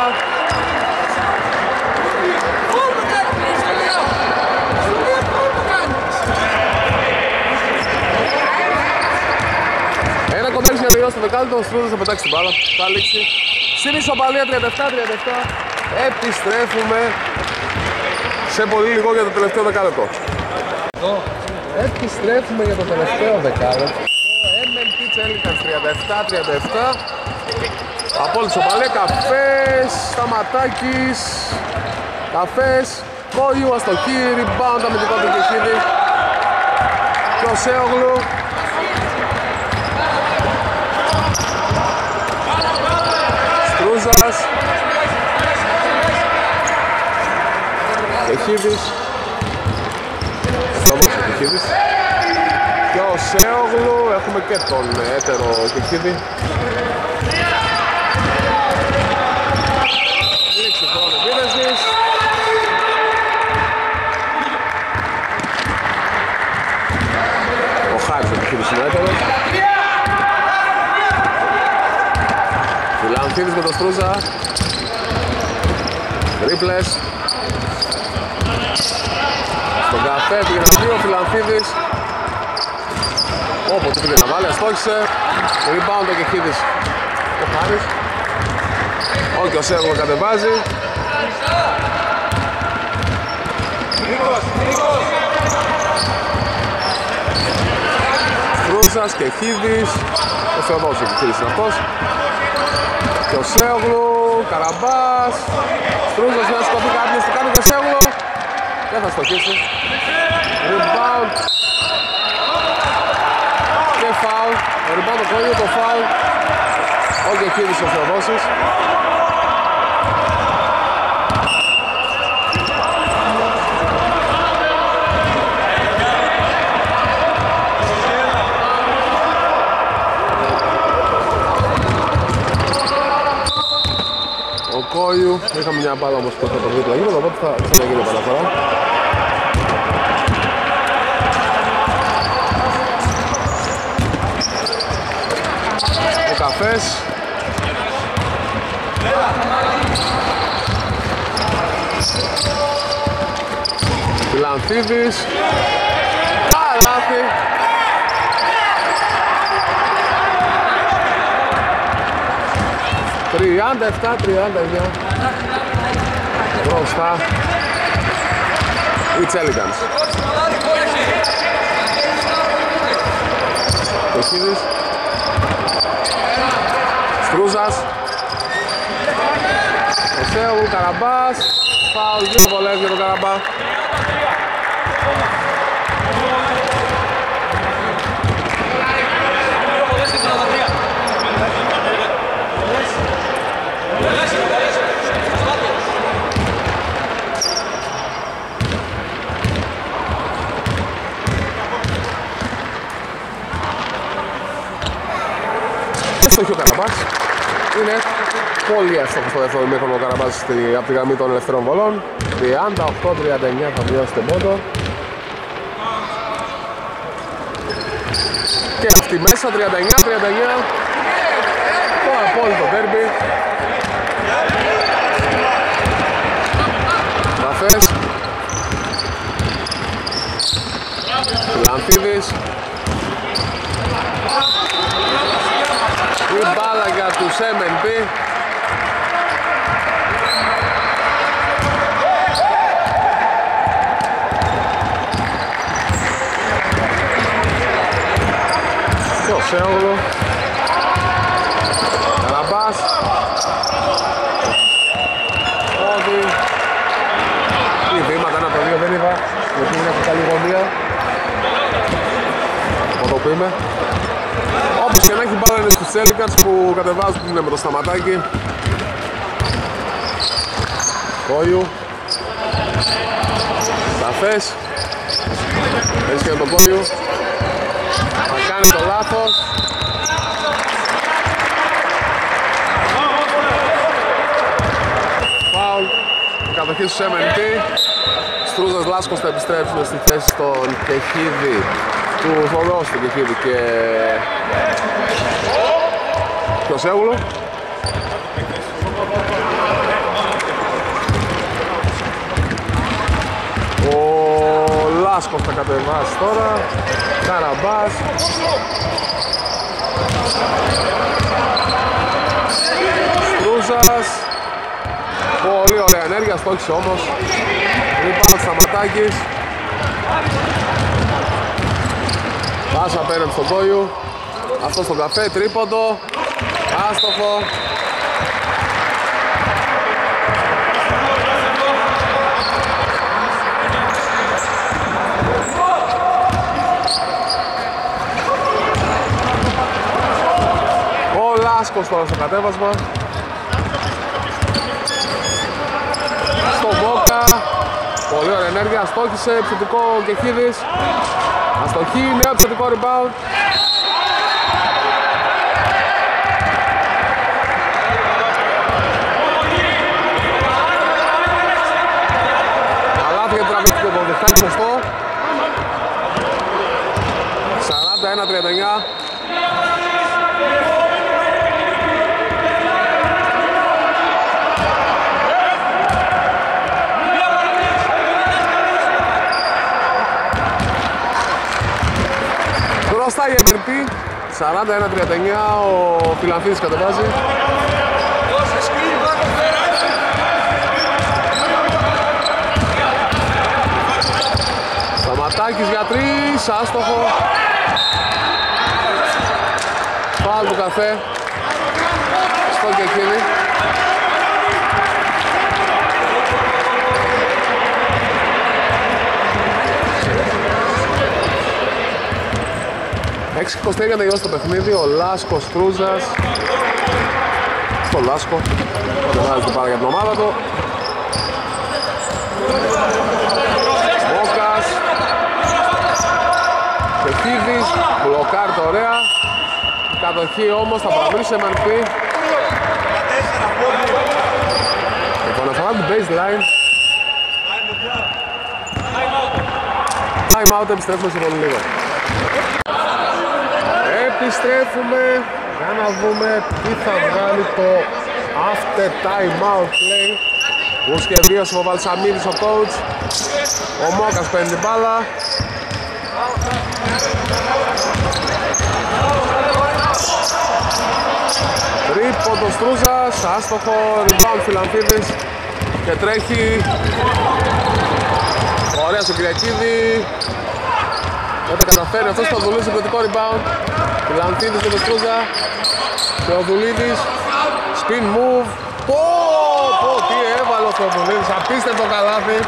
Ένα κοντέρις για τελειώσει το δεκάλεπτο, ο Στρούζας θα πετάξει την μπάλα. Θα λήξει. Στην ισοπαλία 37-37. Επιστρέφουμε σε πολύ λίγο για το τελευταίο δεκάλεπτο. Επιστρέφουμε για το τελευταίο δεκάλεπτο. MNP Τσέλικανς 37-37. Από όλη τη σοπαλία, Καφές, Σταματάκης, Καφές, Κόιου, αστοχή, rebound αμυντικό του Κεχίδη και ο Σέογλου. Στρούζας, Κεχίδης, στόβος ο Κεχίδης και ο Σέογλου, έχουμε και τον έτερο Κεχίδη. Λήξη χρόνο επίδεσης. Ο Χάρης ο Κεχίδης είναι έτερος. Φιλανθίδης με τον Στρούζα. Τρίπλες. Στον Καφέ πήγε να βγει ο Φιλανθίδης. Όποτε πήγε να βάλει, αστόχισε. Rebound ο Κεχίδης. Ο Χάρης. Όχι, ο Σέργο κατεβάζει. Στρούζας, Κεχίδης. Ο Θεοδός ο Κεχίδης είναι αυτός. Και ο Σέογλου, Καραμπάς, Στρούζας να σκοτεί κάποιος, του κάνει Κεσέγλου. Δεν θα στοχίσει. Rebound. Και φάουλ. Ο rebound το κόλλιο, το φάουλ. Ο Κεχίδης ο Θεοδόσης. Κόιου, είχαμε μια μπάλα όμως που θα το δίπλα γύρω, οπότε θα ξαναγίνει επαναφορά. Ο Καφές. Φιλανθίδης. Καλάθι. Τριάντα 37-39 μπροστά οι Τσέλικανς. Κεσίδης. Στρούζας. Κεσέου, Καραμπάς. Φάουλ, δύο βολές για τον Καραμπά. Στοχή ο Καραμπάς. Είναι πολύ εύστοχος στο δεύτερο ημίχρονο ο Καραμπάς από τη γραμμή των ελευθερών βολών. 38-39 θα βιώσει τον πόντο. Και αυτή μέσα 39-39. Το απόλυτο ντέρμπι. Καφές. Λανθίδης. Η μπάλα για τους MNP. Και ο Σέογλου. Καραμπάς. Πόδι. Τι βήματα, ένα από δύο δεν είδα. Γιατί είναι από καλή γωνία. Θα το πούμε. Όπως και να έχει μπάλα είναι στους Τσέλικανς που κατεβάζουν με το σταματάκι. Κόιου. Καφές. Έτσι και τον Κόιου. Θα κάνει το λάθος. Φάουλ. Κατοχή στους MNP. Στρούζας Λάσκος θα επιστρέψουν στη θέση στον Κεχίδη. Του Θοδός του Κεχίδη και ο Σέγουλο. Ο Λάσκος θα κατεβάσει τώρα. Καραμπάς. Στρούζας. Πολύ ωραία ενέργεια, στόχισε όμως. Ρίπανο Σταματάκης. Πάσα απέναντι στον Κόιου. Αυτό στον Καφέ, τρίποντο. Άστοχο. Ο Λάσκος τώρα στο κατέβασμα. Στο Μόκα. Πολύ ωραία ενέργεια, αστόχησε, επιθετικό Κεχίδης. Αστοχή, νέο επιθετικό rebound. Καλάθι για τραβευτικό ποδευτάκι, σωστό. 41-39. Μπροστά η MNP, 41-39, ο Φιλανθίδης κατεβάζει. Σταματάκης για τρεις, άστοχο. Φάουλ του Καφέ, στο Κεχίδη. 6-23 για να τελειώσει το παιχνίδι. Ο Λάσκος Στρούζας. Στο Λάσκο. Δεν βάζει την πάρα για την ομάδα του. Μόκας. Κεχίδης. Μπλοκάρει το ωραία. Η κατοχή όμως θα παραμείνει σε MNP. Επαναφορά του baseline. Time out, επιστρέφουμε σε πολύ λίγο. Επιστρέφουμε για να δούμε τι θα βγάλει το after time out play. Ο σχεδίος ο Βαλσαμίδης ο coach. Ο Μόκας παίρνει την μπάλα. Τρίποντο Στρούζας, άστοχο, rebound Φιλανθίδης και τρέχει. Ωραία στον Κυριακίδη. Δεν τα καταφέρει αυτός, το Δουλίδης συγκριτικό rebound. Φιλανθίδης με τον Στρούζα. Και ο Δουλίδης. Spin move. Πω, τι έβαλε ο Δουλίδης, απίστευτο καλάθι.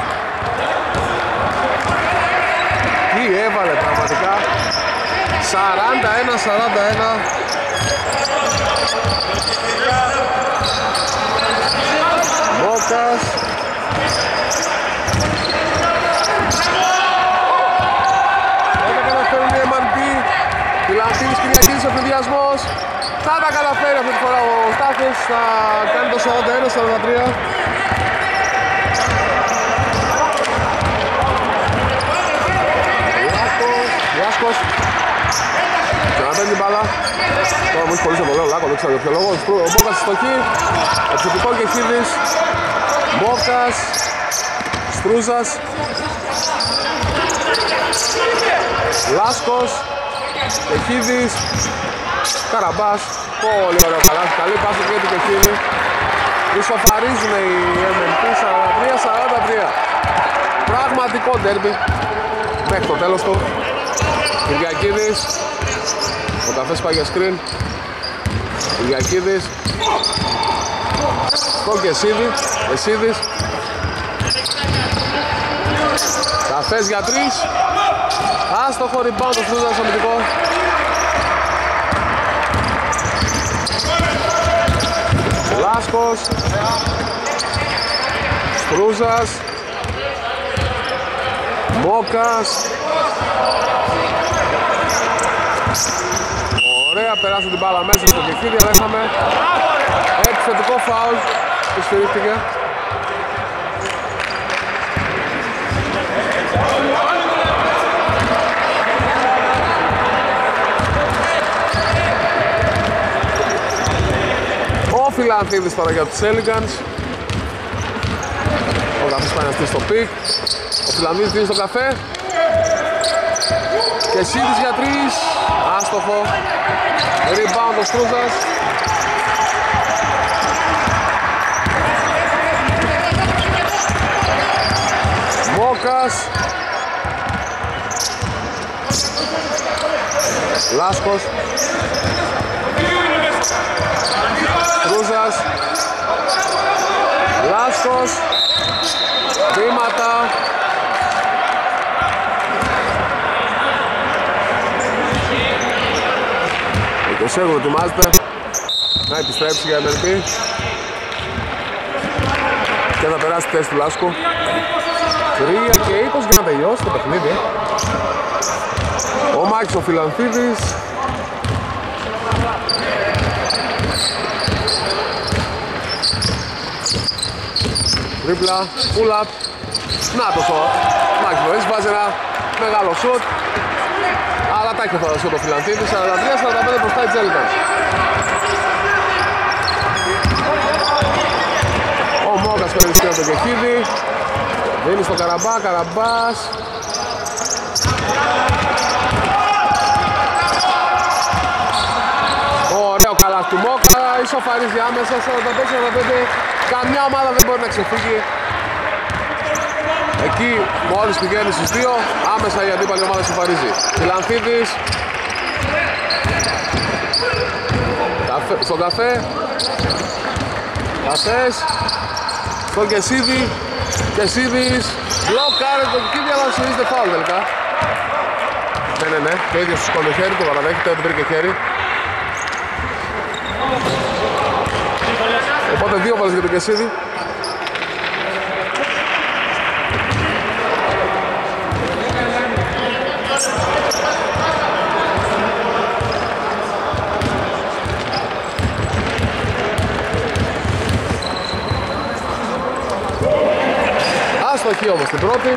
Τι έβαλε πραγματικά. 41-41. Μόκας. Δεν τα καταφέρουν οι MNP. Φιλανθίδης, Κυριακίδης ο φιλδιασμός. Θα τα καταφέρει αυτή τη φορά ο Στάθης. Θα κάνει το 41-43. Λάσκος. Και να παίρνει την μπάλα. Τώρα μου έχει κολλήσει πολύ ο Λάκο, δεν ξέρω για ποιο λόγο. Ο Μόκας στη στοχή. Επιθετικό Κεχίδης. Μόκας. Στρούζας. Λάσκος. Κεχίδης. Καραμπάς. Πολύ ωραίο καλάθι. Καλή πάση και του Κεχίδη. Ισοφαρίζουν οι MNP 43-43. Πραγματικό ντέρμπι. Μέχρι το τέλος του. Κυριακίδης. Ο καφές πάει για screen. Κυριακίδης. Στο Κεσίδης. Καφές για 3. Άστοχο rebound το Στρούζας αμυντικό. Λάσκος. Στρούζας. Μόκας. Ωραία, περάσαν την μπάλα μέσα στο Κεχίδη, αλλά είχαμε επιθετικό φάουλ που σφυρίχτηκε. Ο Φιλανθίδης τώρα για τους Elegants. Ο Καφής πάει να στήσει στο πικ. Ο Φιλανθίδης δίνει στο καφέ. Και Σίδης για 3. Άστοχο. Rebound ο Στρούζας. Μόκας. Λάσκος. Στρούζας. Λάσκος. Βήματα. Ο Σέγου ετοιμάζεται να επιστρέψει για MNP και θα περάσει τη θέση του Λάσκου. 3 και 20 για να τελειώσει το παιχνίδι. Ο Μάκης ο Φιλανθίδης. Τρίπλα, pull up. Να το σωτ. Μάκης Βοής βάζει ένα μεγάλο σωτ. Αλλά τα έχει το το Φιλανθίδης. 43-45 μπροστά η Elegants. Ο Μόκας παίρνει σκύνα τον Κεχίδη. Δίνει στο Καραμπάς. Ωραίο καλάθι του Μόκα. Ισοφαρίζει άμεσα 45-45. Καμιά ομάδα δεν μπορεί να ξεφύγει. Εκεί μόλις πηγαίνει στις 2, άμεσα η αντίπαλη ομάδα ισοφαρίζει. Φιλανθίδης. Στον καφέ. Καφές. Στον Κεσίδη. Κεσίδης. Μπλοκάρε τον Κεσίδη, αλλά συνήθιζε φάουλ τελικά. Ναι, και ίδιος του σκόνει το χέρι, το παραδέχεται, δεν βρήκε χέρι. Οπότε 2 βόλες για τον Κεσίδη. Αστοχή όμως την πρώτη.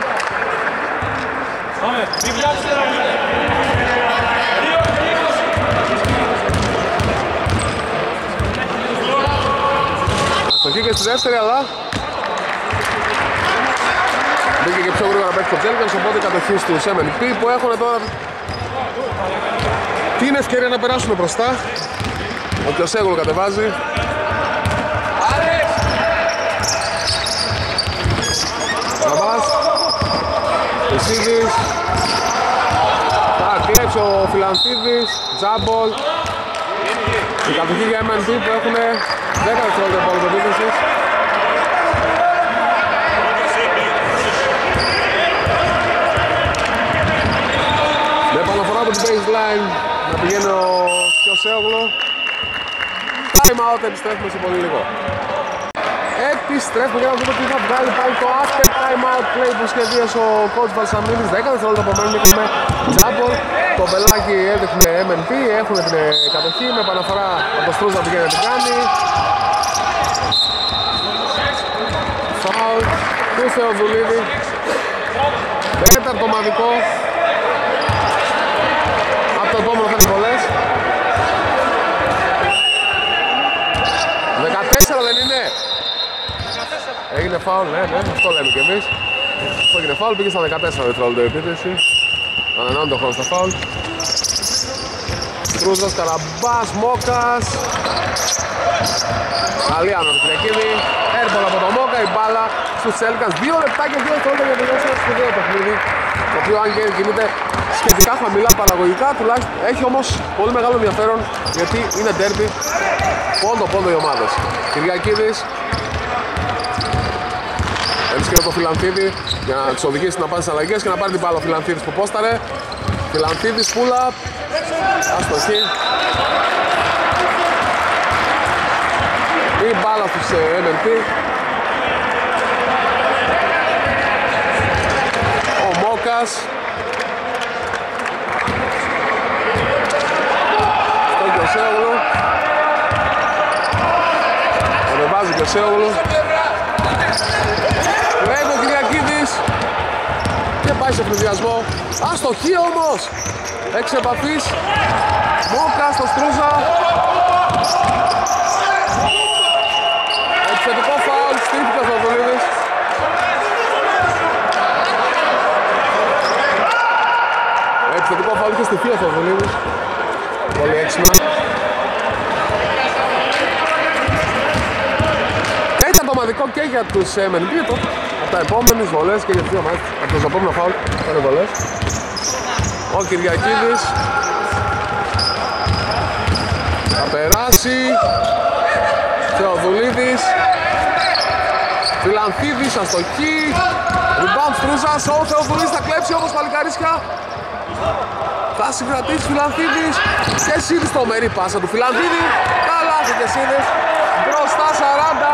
Αστοχή και στη δεύτερη, αλλά μπήκε και πιο γρήγορα παίξει το Τζέλικας, οπότε κατοχή στους MNP που έχουν τώρα την ευκαιρία να περάσουν μπροστά. Ο Κιωσέγλου κατεβάζει. Ραβάς, Κεσίδης, θα κλέψει ο Φιλανθίδης, Τζάμπολ. Η κατοχή για MNP που έχουν 10 δευτερόλεπτα από όλες επίθεσης. Με επαναφορά από την baseline να πηγαίνει ο Κιωσέογλου. Time out, επιστρέφουμε σε πολύ λίγο. Επιστρέφουμε για να δούμε τι θα βγάλει πάλι το after time out play που σχεδίασε ο coach Βαλσαμίδης. 10 δευτερόλεπτα απομένουν, είχαμε Τζάμπολ. Το μπελάκι έδειχνε MNP, έχουν την κατοχή με επαναφορά από το Στρούζα που πηγαίνει να την κάνει. Φάουλ του Θεοδουλίδη. Τέταρτο ομαδικό. Από το επόμενο θα είναι βολές. 14 δεν είναι. Έγινε φάουλ, ναι, αυτό λέμε κι εμείς. Αυτό έγινε φάουλ, πήγε στα 14 δευτερόλεπτα η επίθεση. Ανανεώνει τον χρόνο στα φάουλ. Στρούζας, Καραμπάς, Μόκας. Καλή άμυνα του Κυριακίδη. Έρπολα από το Μόκα, η μπάλα στους Celtics. 2 λεπτά και 2 δευτερόλεπτα για να τελειώσει ένα σπουδαίο παιχνίδι. Το οποίο αν και κινείται σχετικά χαμηλά παραγωγικά, τουλάχιστον έχει όμως πολύ μεγάλο ενδιαφέρον γιατί είναι ντέρμπι. Πόντο οι ομάδες. Κυριακίδης. Έβρισκε το Φιλανθίδη για να τους οδηγήσει να πάνε στις αλλαγές και να πάρει την μπάλα ο Φιλανθίδης που πόσταρε. Φιλανθίδης, pull-up. Αστοχή. Η μπάλα στους MNP. Ο Μόκας. Στον Κιωσέογλου. Ανεβάζει ο Κιωσέογλου. Βρέχει ο Κυριακίδης και πάει σε φρουδιασμό. Αστοχή όμως. Εξ επαφής. Μόκα στο Στρούζα. Επιθετικό φάουλ. Στήθηκε ο Θεοδουλίδης. Επιθετικό φάουλ είχε στηθεί ο Θεοδουλίδης. Πολύ έξυπνα. Τέταρτο ομαδικό και για τους MNP. Από τα επόμενες βολές και για τις δύο μάτς. Από τους επόμενα φάουλ θα είναι βολές. Ο Κυριακίδης θα περάσει. Θεοδουλίδης. Φιλανθίδης, αστοχή. Rebound Στρούζας. Ο Θεοδουλίδης θα κλέψει όμως παλικαρίσκα. Θα συγκρατήσει Φιλανθίδης. Και Σίδης το μερή πάσα του Φιλανθίδη. Καλά και Σίδης. Μπροστά 40.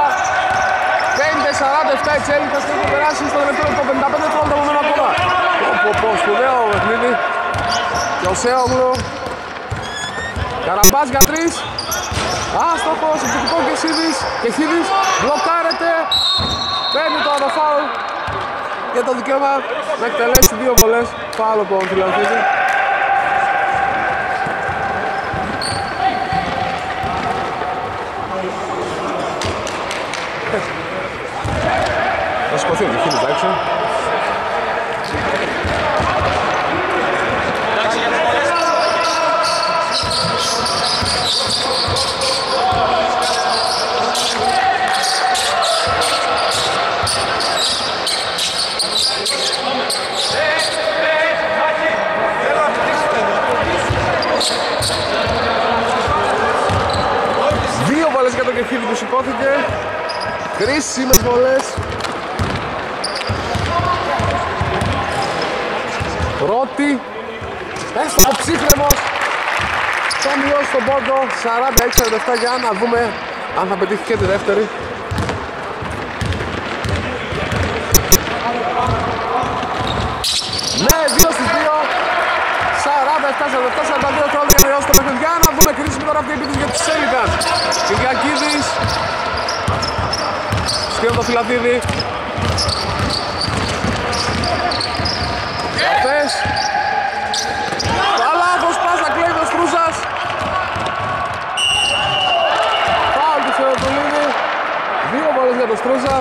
5-47 η Celtics και έχουν περάσει στο τελευταίο το 55 δευτερόλεπτα από μένα ακόμα. Σπουδαίο παιχνίδι. Κιωσέογλου. Καραμπάς για 3. Άστοχος, επιθετικό και Σίδης. Και Χίδης μπλοκάρεται. Παίρνει το φάουλ για το δικαίωμα να εκτελέσει 2 βολές. Φάουλ από τον Φιλανθίδη. Θα σηκωθεί ο Χίδης, εντάξει. Δύο βολές για τον Κεχίδη που σηκώθηκε. Κρίσιμες βολές. Πρώτη Έστω ο ψύχρεμος. Θα μειώσει τον πόντο 46-47 για να δούμε αν θα πετύχει και τη δεύτερη. Ναι, 2 στις 2. 47-42 τώρα και τελειώσει το παιχνίδι. Για να δούμε κρίσιμη τώρα αυτή η επίθεση για τους Pelicans. Κυριακίδης. Σκέφτο το Φιλανδίδη. Αυτές. Λάθος πάσα κλέβει ο Στρούζας. Φάουλ του Θεοδουλίδη. 2 βόλες για τον Στρούζα.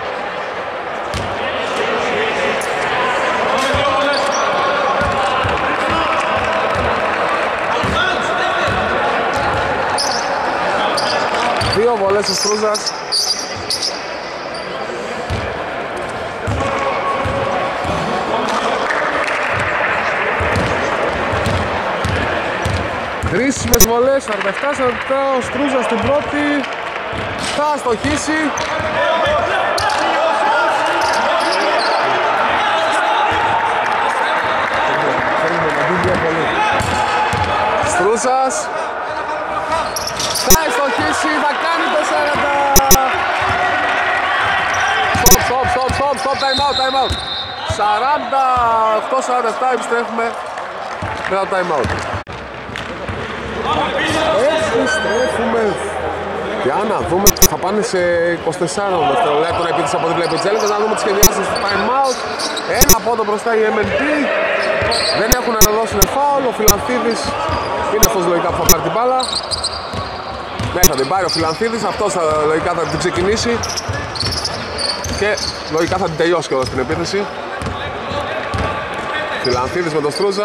Δύο βολές ο Στρούζας. Κρίσιμες βολές, 47-47, ο Στρούζας στην πρώτη. Θα στοχίσει. Στρούζας. Θα στοχίσει, θα κάνει το 40. Stop, time out. 48-47, επιστρέφουμε μετά το time out. Επιστρέφουμε για να δούμε, θα πάνε σε 24 δευτερολέπτων επί της από την πλευρά της. Να δούμε τις σχεδιάσεις του time out. Ένα πόντο μπροστά η MNP. Δεν έχουν να δώσουν φάουλ. Ο Φιλανθίδης είναι αυτός λογικά που θα πάρει την μπάλα. Ναι, θα την πάρει ο Φιλανθίδης, αυτός θα, λογικά θα την ξεκινήσει και λογικά θα την τελειώσει κιόλας την επίθεση. Φιλανθίδης με τον Στρούζα.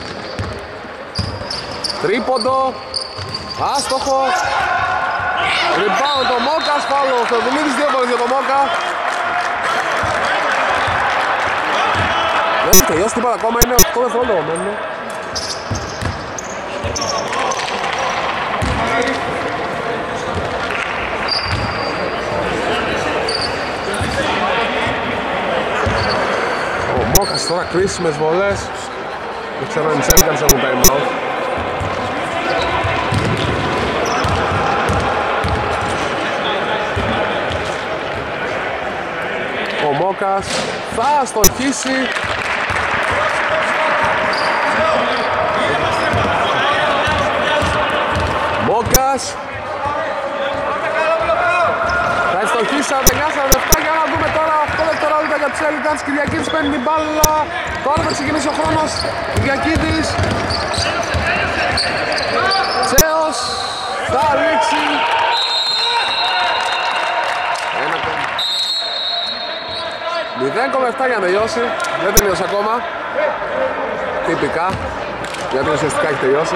Τρίποντο. Άστοχο. Rebound το Μόκας, φάουλο ο Θεοδουλίδης, 2 βολές για τον Μόκα. Δεν έχει τελειώσει τίποτα ακόμα, είναι 8 δευτερόλεπτα. Ο Μόκας τώρα κρίσιμες βολές. Δεν ξέρω αν οι Pelicans έχουν time out. Ο Μόκας θα στοχίσει. Μόκας θα στοχίσει 49-47 για να δούμε τώρα 8 δευτερόλεπτα για τους Pelicans. Κυριακίδης παίρνει την μπάλα. Τώρα θα ξεκινήσει ο χρόνος. Κυριακίδης. Τσέος θα ρίξει. 0,7 για να τελειώσει. Δεν τελειώσει ακόμα. Τυπικά. Γιατί ουσιαστικά έχει τελειώσει.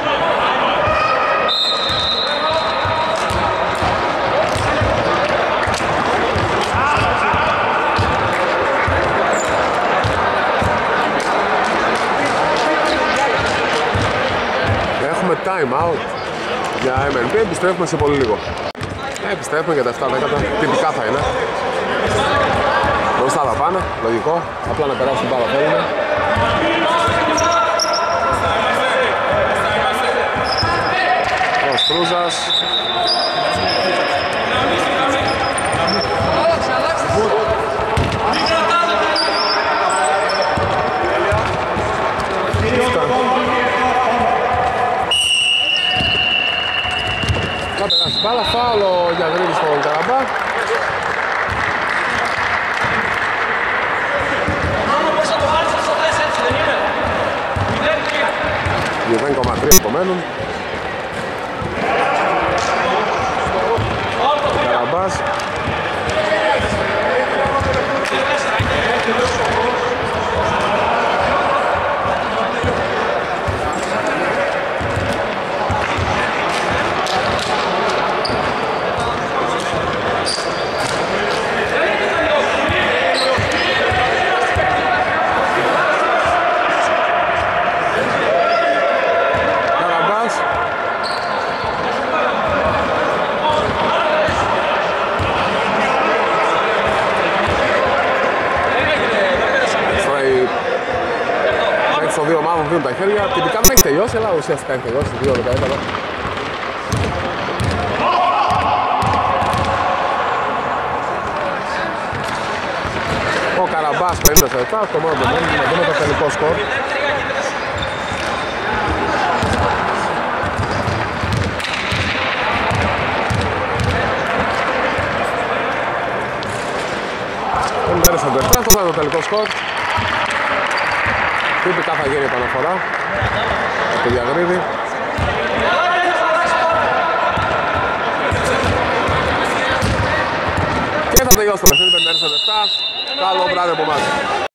Έχουμε time out για MNP. Επιστρέφουμε σε πολύ λίγο. Επιστρέφουμε για τα 7 δέκατα. Τυπικά θα είναι. Μπροστά θα πάνε, λογικό, απλά να περάσουν την μπάλα θέλουμε. Ο Στρούζας. Θα περάσει μπάλα, φάουλο για γρήγορη στον Καραμπά. 0,3 απομένουν. Καραμπάς. σφυρίζουν τα χέρια. Τυπικά δεν έχει τελειώσει, αλλά ουσιαστικά έχει τελειώσει. 2-17. Ο Καραμπάς 50-47, το μόνο το μόνο, να δούμε το τελικό σκορ. Αυτό θα είναι το τελικό σκορ. Τυπικά θα γίνει επαναφορά από το Διαγρίδη. Και θα τελειώσει το παιχνίδι 57. Καλό βράδυ από εμάς.